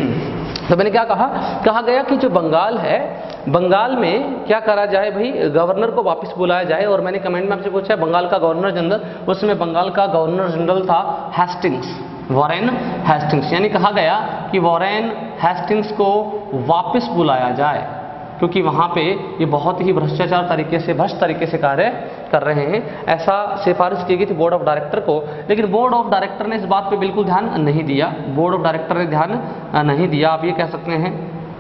तो मैंने क्या कहा, कहा गया कि जो बंगाल है, बंगाल में क्या करा जाए भाई, गवर्नर को वापस बुलाया जाए। और मैंने कमेंट में आपसे पूछा है बंगाल का गवर्नर जनरल, उसमें बंगाल का गवर्नर जनरल था हेस्टिंग्स, वॉरेन हेस्टिंग्स। यानी कहा गया कि वॉरेन हेस्टिंग्स को वापस बुलाया जाए क्योंकि वहाँ पे ये बहुत ही भ्रष्टाचार तरीके से भ्रष्ट तरीके से कार्य कर रहे हैं। ऐसा सिफारिश की गई थी बोर्ड ऑफ डायरेक्टर को, लेकिन बोर्ड ऑफ डायरेक्टर ने इस बात पे बिल्कुल ध्यान नहीं दिया, बोर्ड ऑफ डायरेक्टर ने ध्यान नहीं दिया, आप ये कह सकते हैं,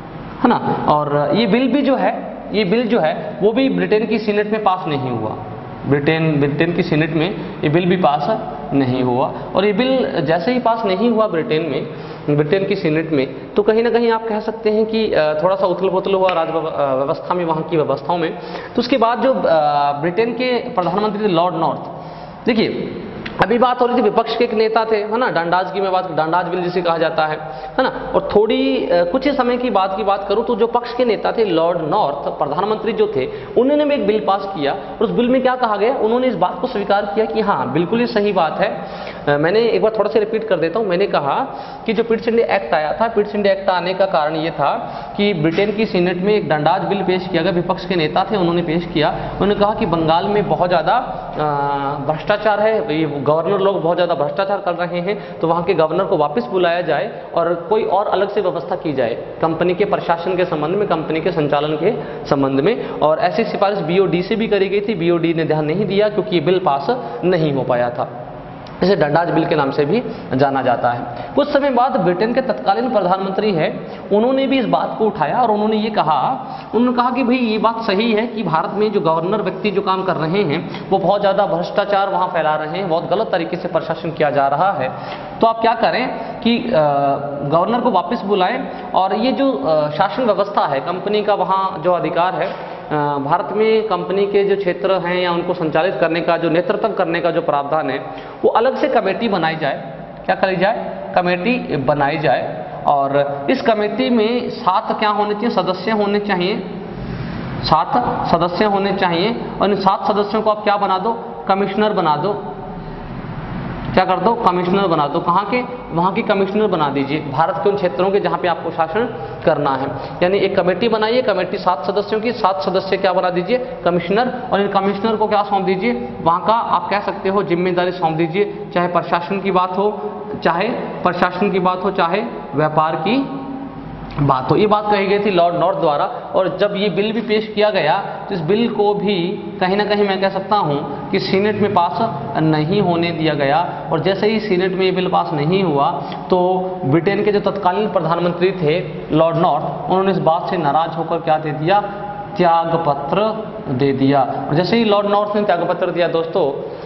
है ना। और ये बिल भी जो है, ये बिल जो है वो भी ब्रिटेन की सीनेट में पास नहीं हुआ, ब्रिटेन ब्रिटेन की सीनेट में ये बिल भी पास नहीं हुआ। और ये बिल जैसे ही पास नहीं हुआ ब्रिटेन में, ब्रिटेन की सीनेट में, तो कहीं ना कहीं आप कह सकते हैं कि थोड़ा सा उथल पुथल हुआ राज व्यवस्था में, वहाँ की व्यवस्थाओं में। तो उसके बाद जो ब्रिटेन के प्रधानमंत्री थे लॉर्ड नॉर्थ, देखिए अभी बात हो रही थी विपक्ष के एक नेता थे, है ना, डंडाज की मैं बात, डंडाज बिल जिसे कहा जाता है, है ना। और थोड़ी कुछ ही समय की बात की बात करूं तो जो पक्ष के नेता थे लॉर्ड नॉर्थ, प्रधानमंत्री जो थे, उन्होंने भी एक बिल पास किया। और उस बिल में क्या कहा गया, उन्होंने इस बात को स्वीकार किया कि हाँ बिल्कुल ये सही बात है। मैंने एक बार थोड़ा सा रिपीट कर देता हूँ, मैंने कहा कि जो पिट्स इंडिया एक्ट आया था, पिट्स इंडिया एक्ट आने का कारण ये था कि ब्रिटेन की सीनेट में एक डंडाज बिल पेश किया गया, विपक्ष के नेता थे उन्होंने पेश किया। उन्होंने कहा कि बंगाल में बहुत ज़्यादा भ्रष्टाचार है, ये गवर्नर लोग बहुत ज़्यादा भ्रष्टाचार कर रहे हैं, तो वहाँ के गवर्नर को वापस बुलाया जाए और कोई और अलग से व्यवस्था की जाए कंपनी के प्रशासन के संबंध में, कंपनी के संचालन के संबंध में। और ऐसी सिफारिश बी ओ डी से भी करी गई थी, बी ओ डी ने ध्यान नहीं दिया क्योंकि ये बिल पास नहीं हो पाया था। इसे डंडाज बिल के नाम से भी जाना जाता है। कुछ समय बाद ब्रिटेन के तत्कालीन प्रधानमंत्री हैं, उन्होंने भी इस बात को उठाया और उन्होंने ये कहा, उन्होंने कहा कि भाई ये बात सही है कि भारत में जो गवर्नर व्यक्ति जो काम कर रहे हैं वो बहुत ज़्यादा भ्रष्टाचार वहाँ फैला रहे हैं, बहुत गलत तरीके से प्रशासन किया जा रहा है। तो आप क्या करें कि गवर्नर को वापस बुलाएं और ये जो शासन व्यवस्था है, कंपनी का वहाँ जो अधिकार है, भारत में कंपनी के जो क्षेत्र हैं या उनको संचालित करने का, जो नेतृत्व करने का जो प्रावधान है, वो अलग से कमेटी बनाई जाए। क्या करी जाए? कमेटी बनाई जाए। और इस कमेटी में सात क्या होने चाहिए? सदस्य होने चाहिए, सात सदस्य होने चाहिए। और इन सात सदस्यों को आप क्या बना दो? कमिश्नर बना दो। क्या कर दो? कमिश्नर बना दो। कहाँ के? वहाँ की कमिश्नर बना दीजिए, भारत के उन क्षेत्रों के जहाँ पे आपको शासन करना है। यानी एक कमेटी बनाइए, कमेटी सात सदस्यों की, सात सदस्य क्या बना दीजिए? कमिश्नर। और इन कमिश्नर को क्या सौंप दीजिए? वहाँ का आप कह सकते हो जिम्मेदारी सौंप दीजिए, चाहे प्रशासन की बात हो, चाहे प्रशासन की बात हो, चाहे व्यापार की बात हो। ये बात कही गई थी लॉर्ड नॉर्थ द्वारा। और जब ये बिल भी पेश किया गया तो इस बिल को भी कहीं ना कहीं मैं कह सकता हूँ कि सीनेट में पास नहीं होने दिया गया। और जैसे ही सीनेट में ये बिल पास नहीं हुआ तो ब्रिटेन के जो तत्कालीन प्रधानमंत्री थे लॉर्ड नॉर्थ, उन्होंने इस बात से नाराज होकर क्या दे दिया? त्यागपत्र दे दिया। और जैसे ही लॉर्ड नॉर्थ ने त्यागपत्र दिया दोस्तों,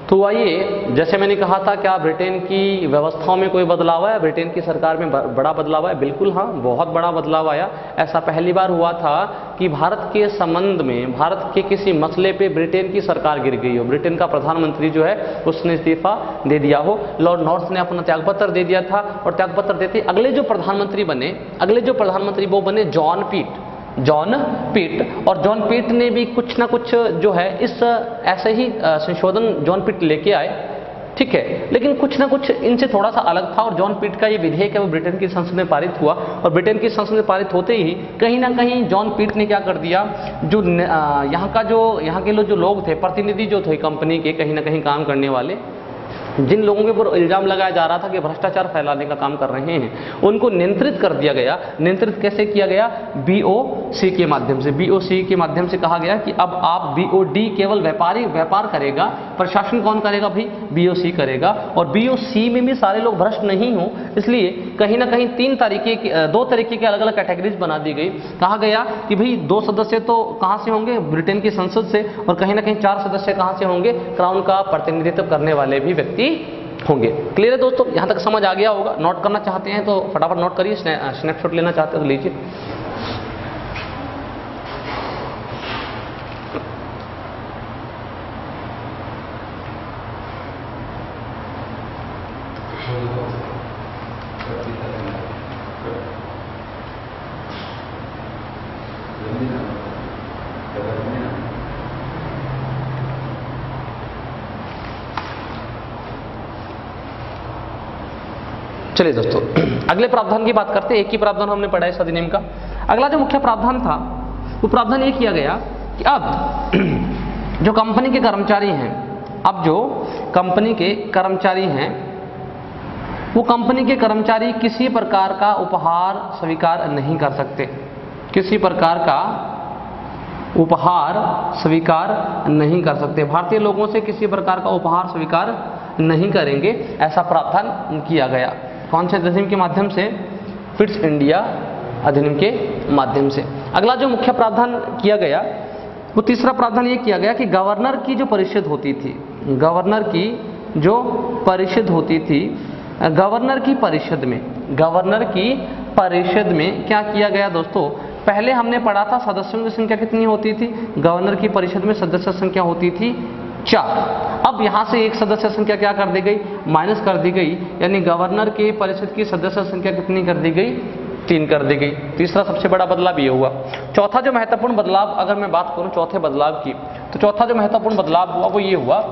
तो आइए, जैसे मैंने कहा था, क्या ब्रिटेन की व्यवस्थाओं में कोई बदलाव आया, ब्रिटेन की सरकार में बड़ा बदलाव आया? बिल्कुल हाँ, बहुत बड़ा बदलाव आया। ऐसा पहली बार हुआ था कि भारत के संबंध में, भारत के किसी मसले पे ब्रिटेन की सरकार गिर गई हो, ब्रिटेन का प्रधानमंत्री जो है उसने इस्तीफा दे दिया हो। लॉर्ड नॉर्थ ने अपना त्यागपत्र दे दिया था, और त्यागपत्र देते अगले जो प्रधानमंत्री बने, अगले जो प्रधानमंत्री वो बने जॉन पीट, जॉन पीट। और जॉन पीट ने भी कुछ ना कुछ जो है इस ऐसे ही संशोधन जॉन पीट लेके आए, ठीक है, लेकिन कुछ ना कुछ इनसे थोड़ा सा अलग था। और जॉन पीट का ये विधेयक है वो ब्रिटेन की संसद में पारित हुआ, और ब्रिटेन की संसद में पारित होते ही कहीं ना कहीं जॉन पीट ने क्या कर दिया, जो यहाँ का जो यहाँ के लोग जो लोग थे, प्रतिनिधि जो थे कंपनी के, कहीं ना कहीं काम करने वाले, जिन लोगों के ऊपर इल्जाम लगाया जा रहा था कि भ्रष्टाचार फैलाने का काम कर रहे हैं, उनको नियंत्रित कर दिया गया। नियंत्रित कैसे किया गया? बीओसी के माध्यम से। बीओसी के माध्यम से कहा गया कि अब आप, बीओडी केवल व्यापारी व्यापार करेगा, प्रशासन कौन करेगा भाई? बीओसी करेगा। और बीओसी में भी सारे लोग भ्रष्ट नहीं हो, इसलिए कहीं ना कहीं तीन तरीके की, दो तरीके की अलग अलग कैटेगरीज बना दी गई। कहा गया कि भाई दो सदस्य तो कहाँ से होंगे? ब्रिटेन की संसद से, और कहीं ना कहीं चार सदस्य कहाँ से होंगे? क्राउन का प्रतिनिधित्व करने वाले भी व्यक्ति होंगे। क्लियर है दोस्तों? यहां तक समझ आ गया होगा। नोट करना चाहते हैं तो फटाफट नोट करिए, स्नैपशॉट लेना चाहते हो तो लीजिए। चलिए दोस्तों, अगले प्रावधान की बात करते हैं। एक ही प्रावधान हमने पढ़ा इस अधिनियम का। अगला जो मुख्य प्रावधान था वो प्रावधान ये किया गया कि अब जो कंपनी के कर्मचारी हैं, अब जो कंपनी के कर्मचारी हैं वो कंपनी के कर्मचारी किसी प्रकार का उपहार स्वीकार नहीं कर सकते, किसी प्रकार का उपहार स्वीकार नहीं कर सकते। भारतीय लोगों से किसी प्रकार का उपहार स्वीकार नहीं करेंगे, ऐसा प्रावधान किया गया। कौन से अधिनियम के माध्यम से? फिट्स इंडिया अधिनियम के माध्यम से। अगला जो मुख्य प्रावधान किया गया वो तीसरा प्रावधान ये किया गया कि गवर्नर की जो परिषद होती थी, गवर्नर की जो परिषद होती थी, गवर्नर की परिषद में, गवर्नर की परिषद में क्या किया गया दोस्तों? पहले हमने पढ़ा था सदस्यों की संख्या कितनी होती थी? गवर्नर की परिषद में सदस्य संख्या होती थी चार। अब यहां से एक सदस्य संख्या क्या कर दी गई? माइनस कर दी गई, यानी गवर्नर के परिषद की सदस्य संख्या कितनी कर दी गई? तीन कर दी गई। तीसरा सबसे बड़ा बदलाव ये हुआ। चौथा जो महत्वपूर्ण बदलाव, अगर मैं बात करूं चौथे बदलाव की, तो चौथा जो महत्वपूर्ण बदलाव हुआ वो ये हुआ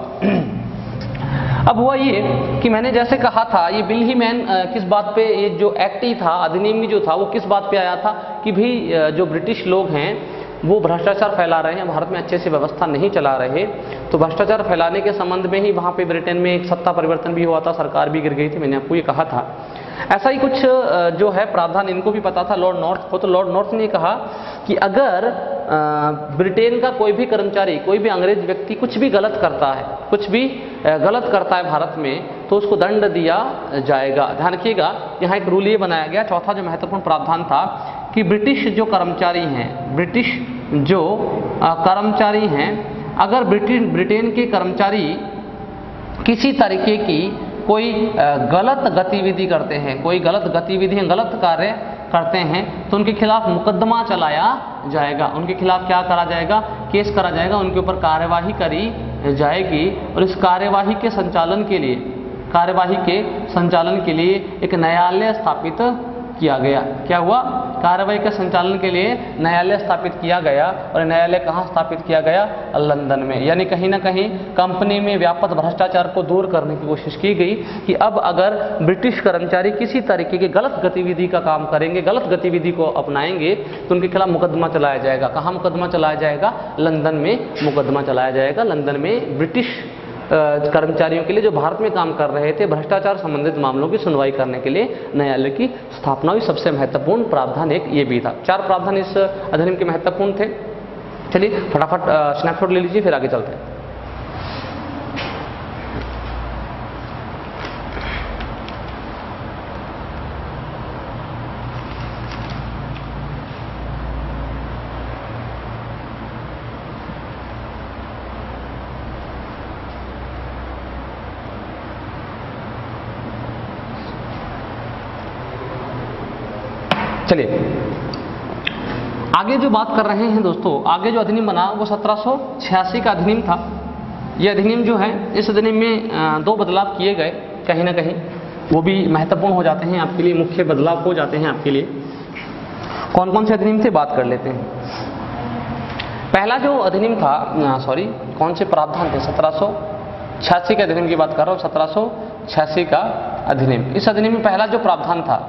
अब हुआ ये कि मैंने जैसे कहा था, ये बिल ही मैन किस बात पे, ये जो एक्ट ही था, अधिनियम ही जो था, वो किस बात पे आया था कि भाई जो ब्रिटिश लोग हैं वो भ्रष्टाचार फैला रहे हैं, भारत में अच्छे से व्यवस्था नहीं चला रहे। तो भ्रष्टाचार फैलाने के संबंध में ही वहाँ पे ब्रिटेन में एक सत्ता परिवर्तन भी हुआ था, सरकार भी गिर गई थी, मैंने आपको ये कहा था। ऐसा ही कुछ जो है प्रावधान इनको भी पता था, लॉर्ड नॉर्थ को। तो लॉर्ड नॉर्थ ने कहा कि अगर ब्रिटेन का कोई भी कर्मचारी, कोई भी अंग्रेज व्यक्ति कुछ भी गलत करता है, कुछ भी गलत करता है भारत में, तो उसको दंड दिया जाएगा। ध्यान रखिएगा, यहाँ एक रूल ये बनाया गया, चौथा जो महत्वपूर्ण प्रावधान था कि ब्रिटिश जो कर्मचारी हैं, ब्रिटिश जो कर्मचारी हैं, अगर ब्रिटेन ब्रिटेन के कर्मचारी किसी तरीके की कोई गलत गतिविधि करते हैं, कोई गलत गतिविधियां, गलत कार्य करते हैं, तो उनके खिलाफ मुकदमा चलाया जाएगा, उनके खिलाफ क्या करा जाएगा? केस करा जाएगा, उनके ऊपर कार्यवाही करी जाएगी। और इस कार्यवाही के संचालन के लिए, कार्यवाही के संचालन के लिए एक न्यायालय स्थापित किया गया। क्या हुआ? कार्रवाई के संचालन के लिए न्यायालय स्थापित किया गया। और न्यायालय कहाँ स्थापित किया गया? लंदन में। यानी कहीं ना कहीं कंपनी में व्यापक भ्रष्टाचार को दूर करने की कोशिश की गई कि अब अगर ब्रिटिश कर्मचारी किसी तरीके की गलत गतिविधि का काम करेंगे, गलत गतिविधि को अपनाएंगे, तो उनके खिलाफ मुकदमा चलाया जाएगा। कहाँ मुकदमा चलाया जाएगा? लंदन में मुकदमा चलाया जाएगा। लंदन में ब्रिटिश कर्मचारियों के लिए जो भारत में काम कर रहे थे, भ्रष्टाचार संबंधित मामलों की सुनवाई करने के लिए न्यायालय की स्थापना हुई। सबसे महत्वपूर्ण प्रावधान एक ये भी था। चार प्रावधान इस अधिनियम के महत्वपूर्ण थे। चलिए फटाफट स्नैपशॉट ले लीजिए, फिर आगे चलते हैं। चलिए आगे जो बात कर रहे हैं दोस्तों, आगे जो अधिनियम बना वो सत्रह सौ छियासी का अधिनियम था। ये अधिनियम जो है, इस अधिनियम में दो बदलाव किए गए कहीं ना कहीं, वो भी महत्वपूर्ण हो जाते हैं आपके लिए, मुख्य बदलाव हो जाते हैं आपके लिए। कौन कौन से अधिनियम थे बात कर लेते हैं। पहला जो अधिनियम था, सॉरी कौन से प्रावधान थे, सत्रह सौ छियासी के अधिनियम की बात कर रहा हूँ, सत्रह सौ छियासी का अधिनियम। इस अधिनियम में पहला जो प्रावधान था,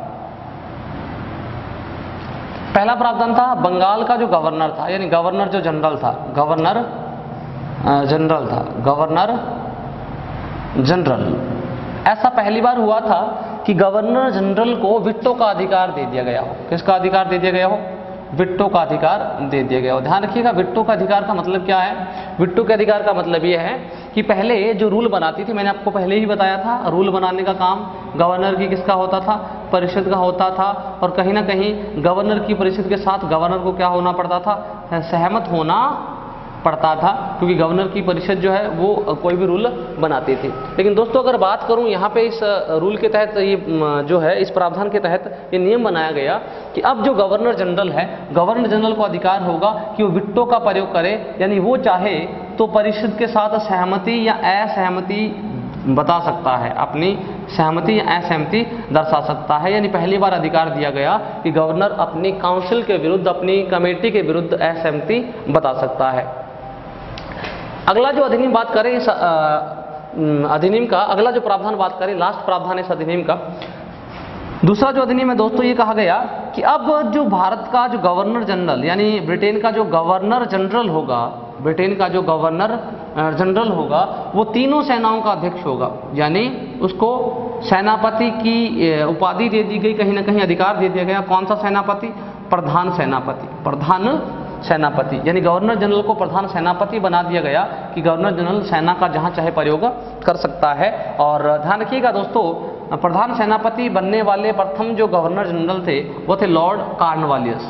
पहला प्रावधान था बंगाल का जो गवर्नर था, यानी गवर्नर जो जनरल था, गवर्नर जनरल था, गवर्नर जनरल। ऐसा पहली बार हुआ था कि गवर्नर जनरल को विटो का अधिकार दे दिया गया हो। किसका अधिकार दे दिया गया हो? विटो का अधिकार दे दिया गया हो। ध्यान रखिएगा, विटो का अधिकार का मतलब क्या है? विटो के अधिकार का मतलब यह है कि पहले जो रूल बनाती थी, मैंने आपको पहले ही बताया था, रूल बनाने का काम गवर्नर की किसका होता था? परिषद का होता था। और कहीं ना कहीं गवर्नर की परिषद के साथ गवर्नर को क्या होना पड़ता था? सहमत होना पड़ता था, क्योंकि गवर्नर की परिषद जो है वो कोई भी रूल बनाती थी। लेकिन दोस्तों अगर बात करूं यहाँ पे इस रूल के तहत, ये जो है इस प्रावधान के तहत ये नियम बनाया गया कि अब जो गवर्नर जनरल है, गवर्नर जनरल को अधिकार होगा कि वो विटो का प्रयोग करे, यानी वो चाहे तो परिषद के साथ सहमति या असहमति बता सकता है, अपनी सहमति या असहमति दर्शा सकता है। यानी पहली बार अधिकार दिया गया कि गवर्नर अपनी काउंसिल के विरुद्ध, अपनी कमेटी के विरुद्ध असहमति बता सकता है। अगला जो अधिनियम बात करें इस अधिनियम का, अगला जो प्रावधान बात करें, लास्ट प्रावधान इस अधिनियम का, दूसरा जो अधिनियम है दोस्तों, ये कहा गया कि अब जो भारत का जो गवर्नर जनरल, यानी ब्रिटेन का जो गवर्नर जनरल होगा, ब्रिटेन का जो गवर्नर जनरल होगा, वो तीनों सेनाओं का अध्यक्ष होगा। यानी उसको सेनापति की उपाधि दे दी गई, कहीं ना कहीं अधिकार दे दिया गया। कौन सा सेनापति? प्रधान सेनापति, प्रधान सेनापति। यानी गवर्नर जनरल को प्रधान सेनापति बना दिया गया कि गवर्नर जनरल सेना का जहां चाहे प्रयोग कर सकता है। और ध्यान रखिएगा दोस्तों, प्रधान सेनापति बनने वाले प्रथम जो गवर्नर जनरल थे वो थे लॉर्ड कॉर्नवालिस।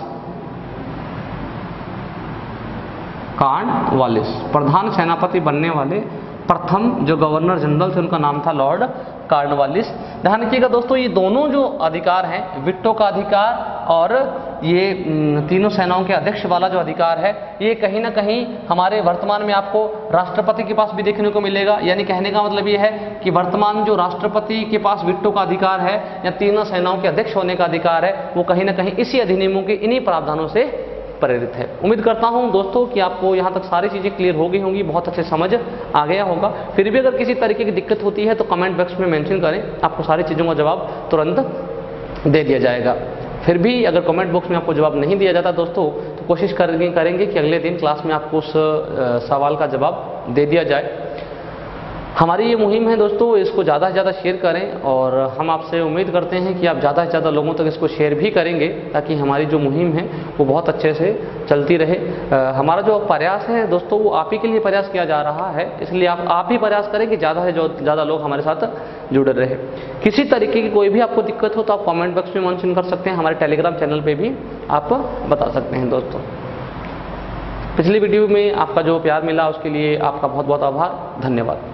कॉर्नवालिस प्रधान सेनापति बनने वाले प्रथम जो गवर्नर जनरल थे, उनका नाम था लॉर्ड कॉर्नवालिस। ध्यान रखिएगा दोस्तों, ये दोनों जो अधिकार हैं, विटो का अधिकार और ये तीनों सेनाओं के अध्यक्ष वाला जो अधिकार है, ये कहीं ना कहीं हमारे वर्तमान में आपको राष्ट्रपति के पास भी देखने को मिलेगा। यानी कहने का मतलब ये है कि वर्तमान जो राष्ट्रपति के पास विटो का अधिकार है या तीनों सेनाओं के अध्यक्ष होने का अधिकार है, वो कहीं ना कहीं इसी अधिनियमों के इन्हीं प्रावधानों से प्रेरित है। उम्मीद करता हूं दोस्तों कि आपको यहां तक सारी चीजें क्लियर हो गई होंगी, बहुत अच्छे समझ आ गया होगा। फिर भी अगर किसी तरीके की दिक्कत होती है तो कमेंट बॉक्स में मेंशन करें, आपको सारी चीज़ों का जवाब तुरंत दे दिया जाएगा। फिर भी अगर कमेंट बॉक्स में आपको जवाब नहीं दिया जाता दोस्तों, तो कोशिश करेंगे करेंगे कि अगले दिन क्लास में आपको उस सवाल का जवाब दे दिया जाए। हमारी ये मुहिम है दोस्तों, इसको ज़्यादा से ज़्यादा शेयर करें और हम आपसे उम्मीद करते हैं कि आप ज़्यादा से ज़्यादा लोगों तक इसको शेयर भी करेंगे, ताकि हमारी जो मुहिम है वो बहुत अच्छे से चलती रहे। आ, हमारा जो प्रयास है दोस्तों, वो आप ही के लिए प्रयास किया जा रहा है, इसलिए आप आप भी प्रयास करें कि ज़्यादा से ज़्यादा लोग हमारे साथ जुड़े रहे। किसी तरीके की कोई भी आपको दिक्कत हो तो आप कॉमेंट बॉक्स में मेंशन कर सकते हैं, हमारे टेलीग्राम चैनल पर भी आप बता सकते हैं दोस्तों। पिछली वीडियो में आपका जो प्यार मिला उसके लिए आपका बहुत बहुत आभार, धन्यवाद।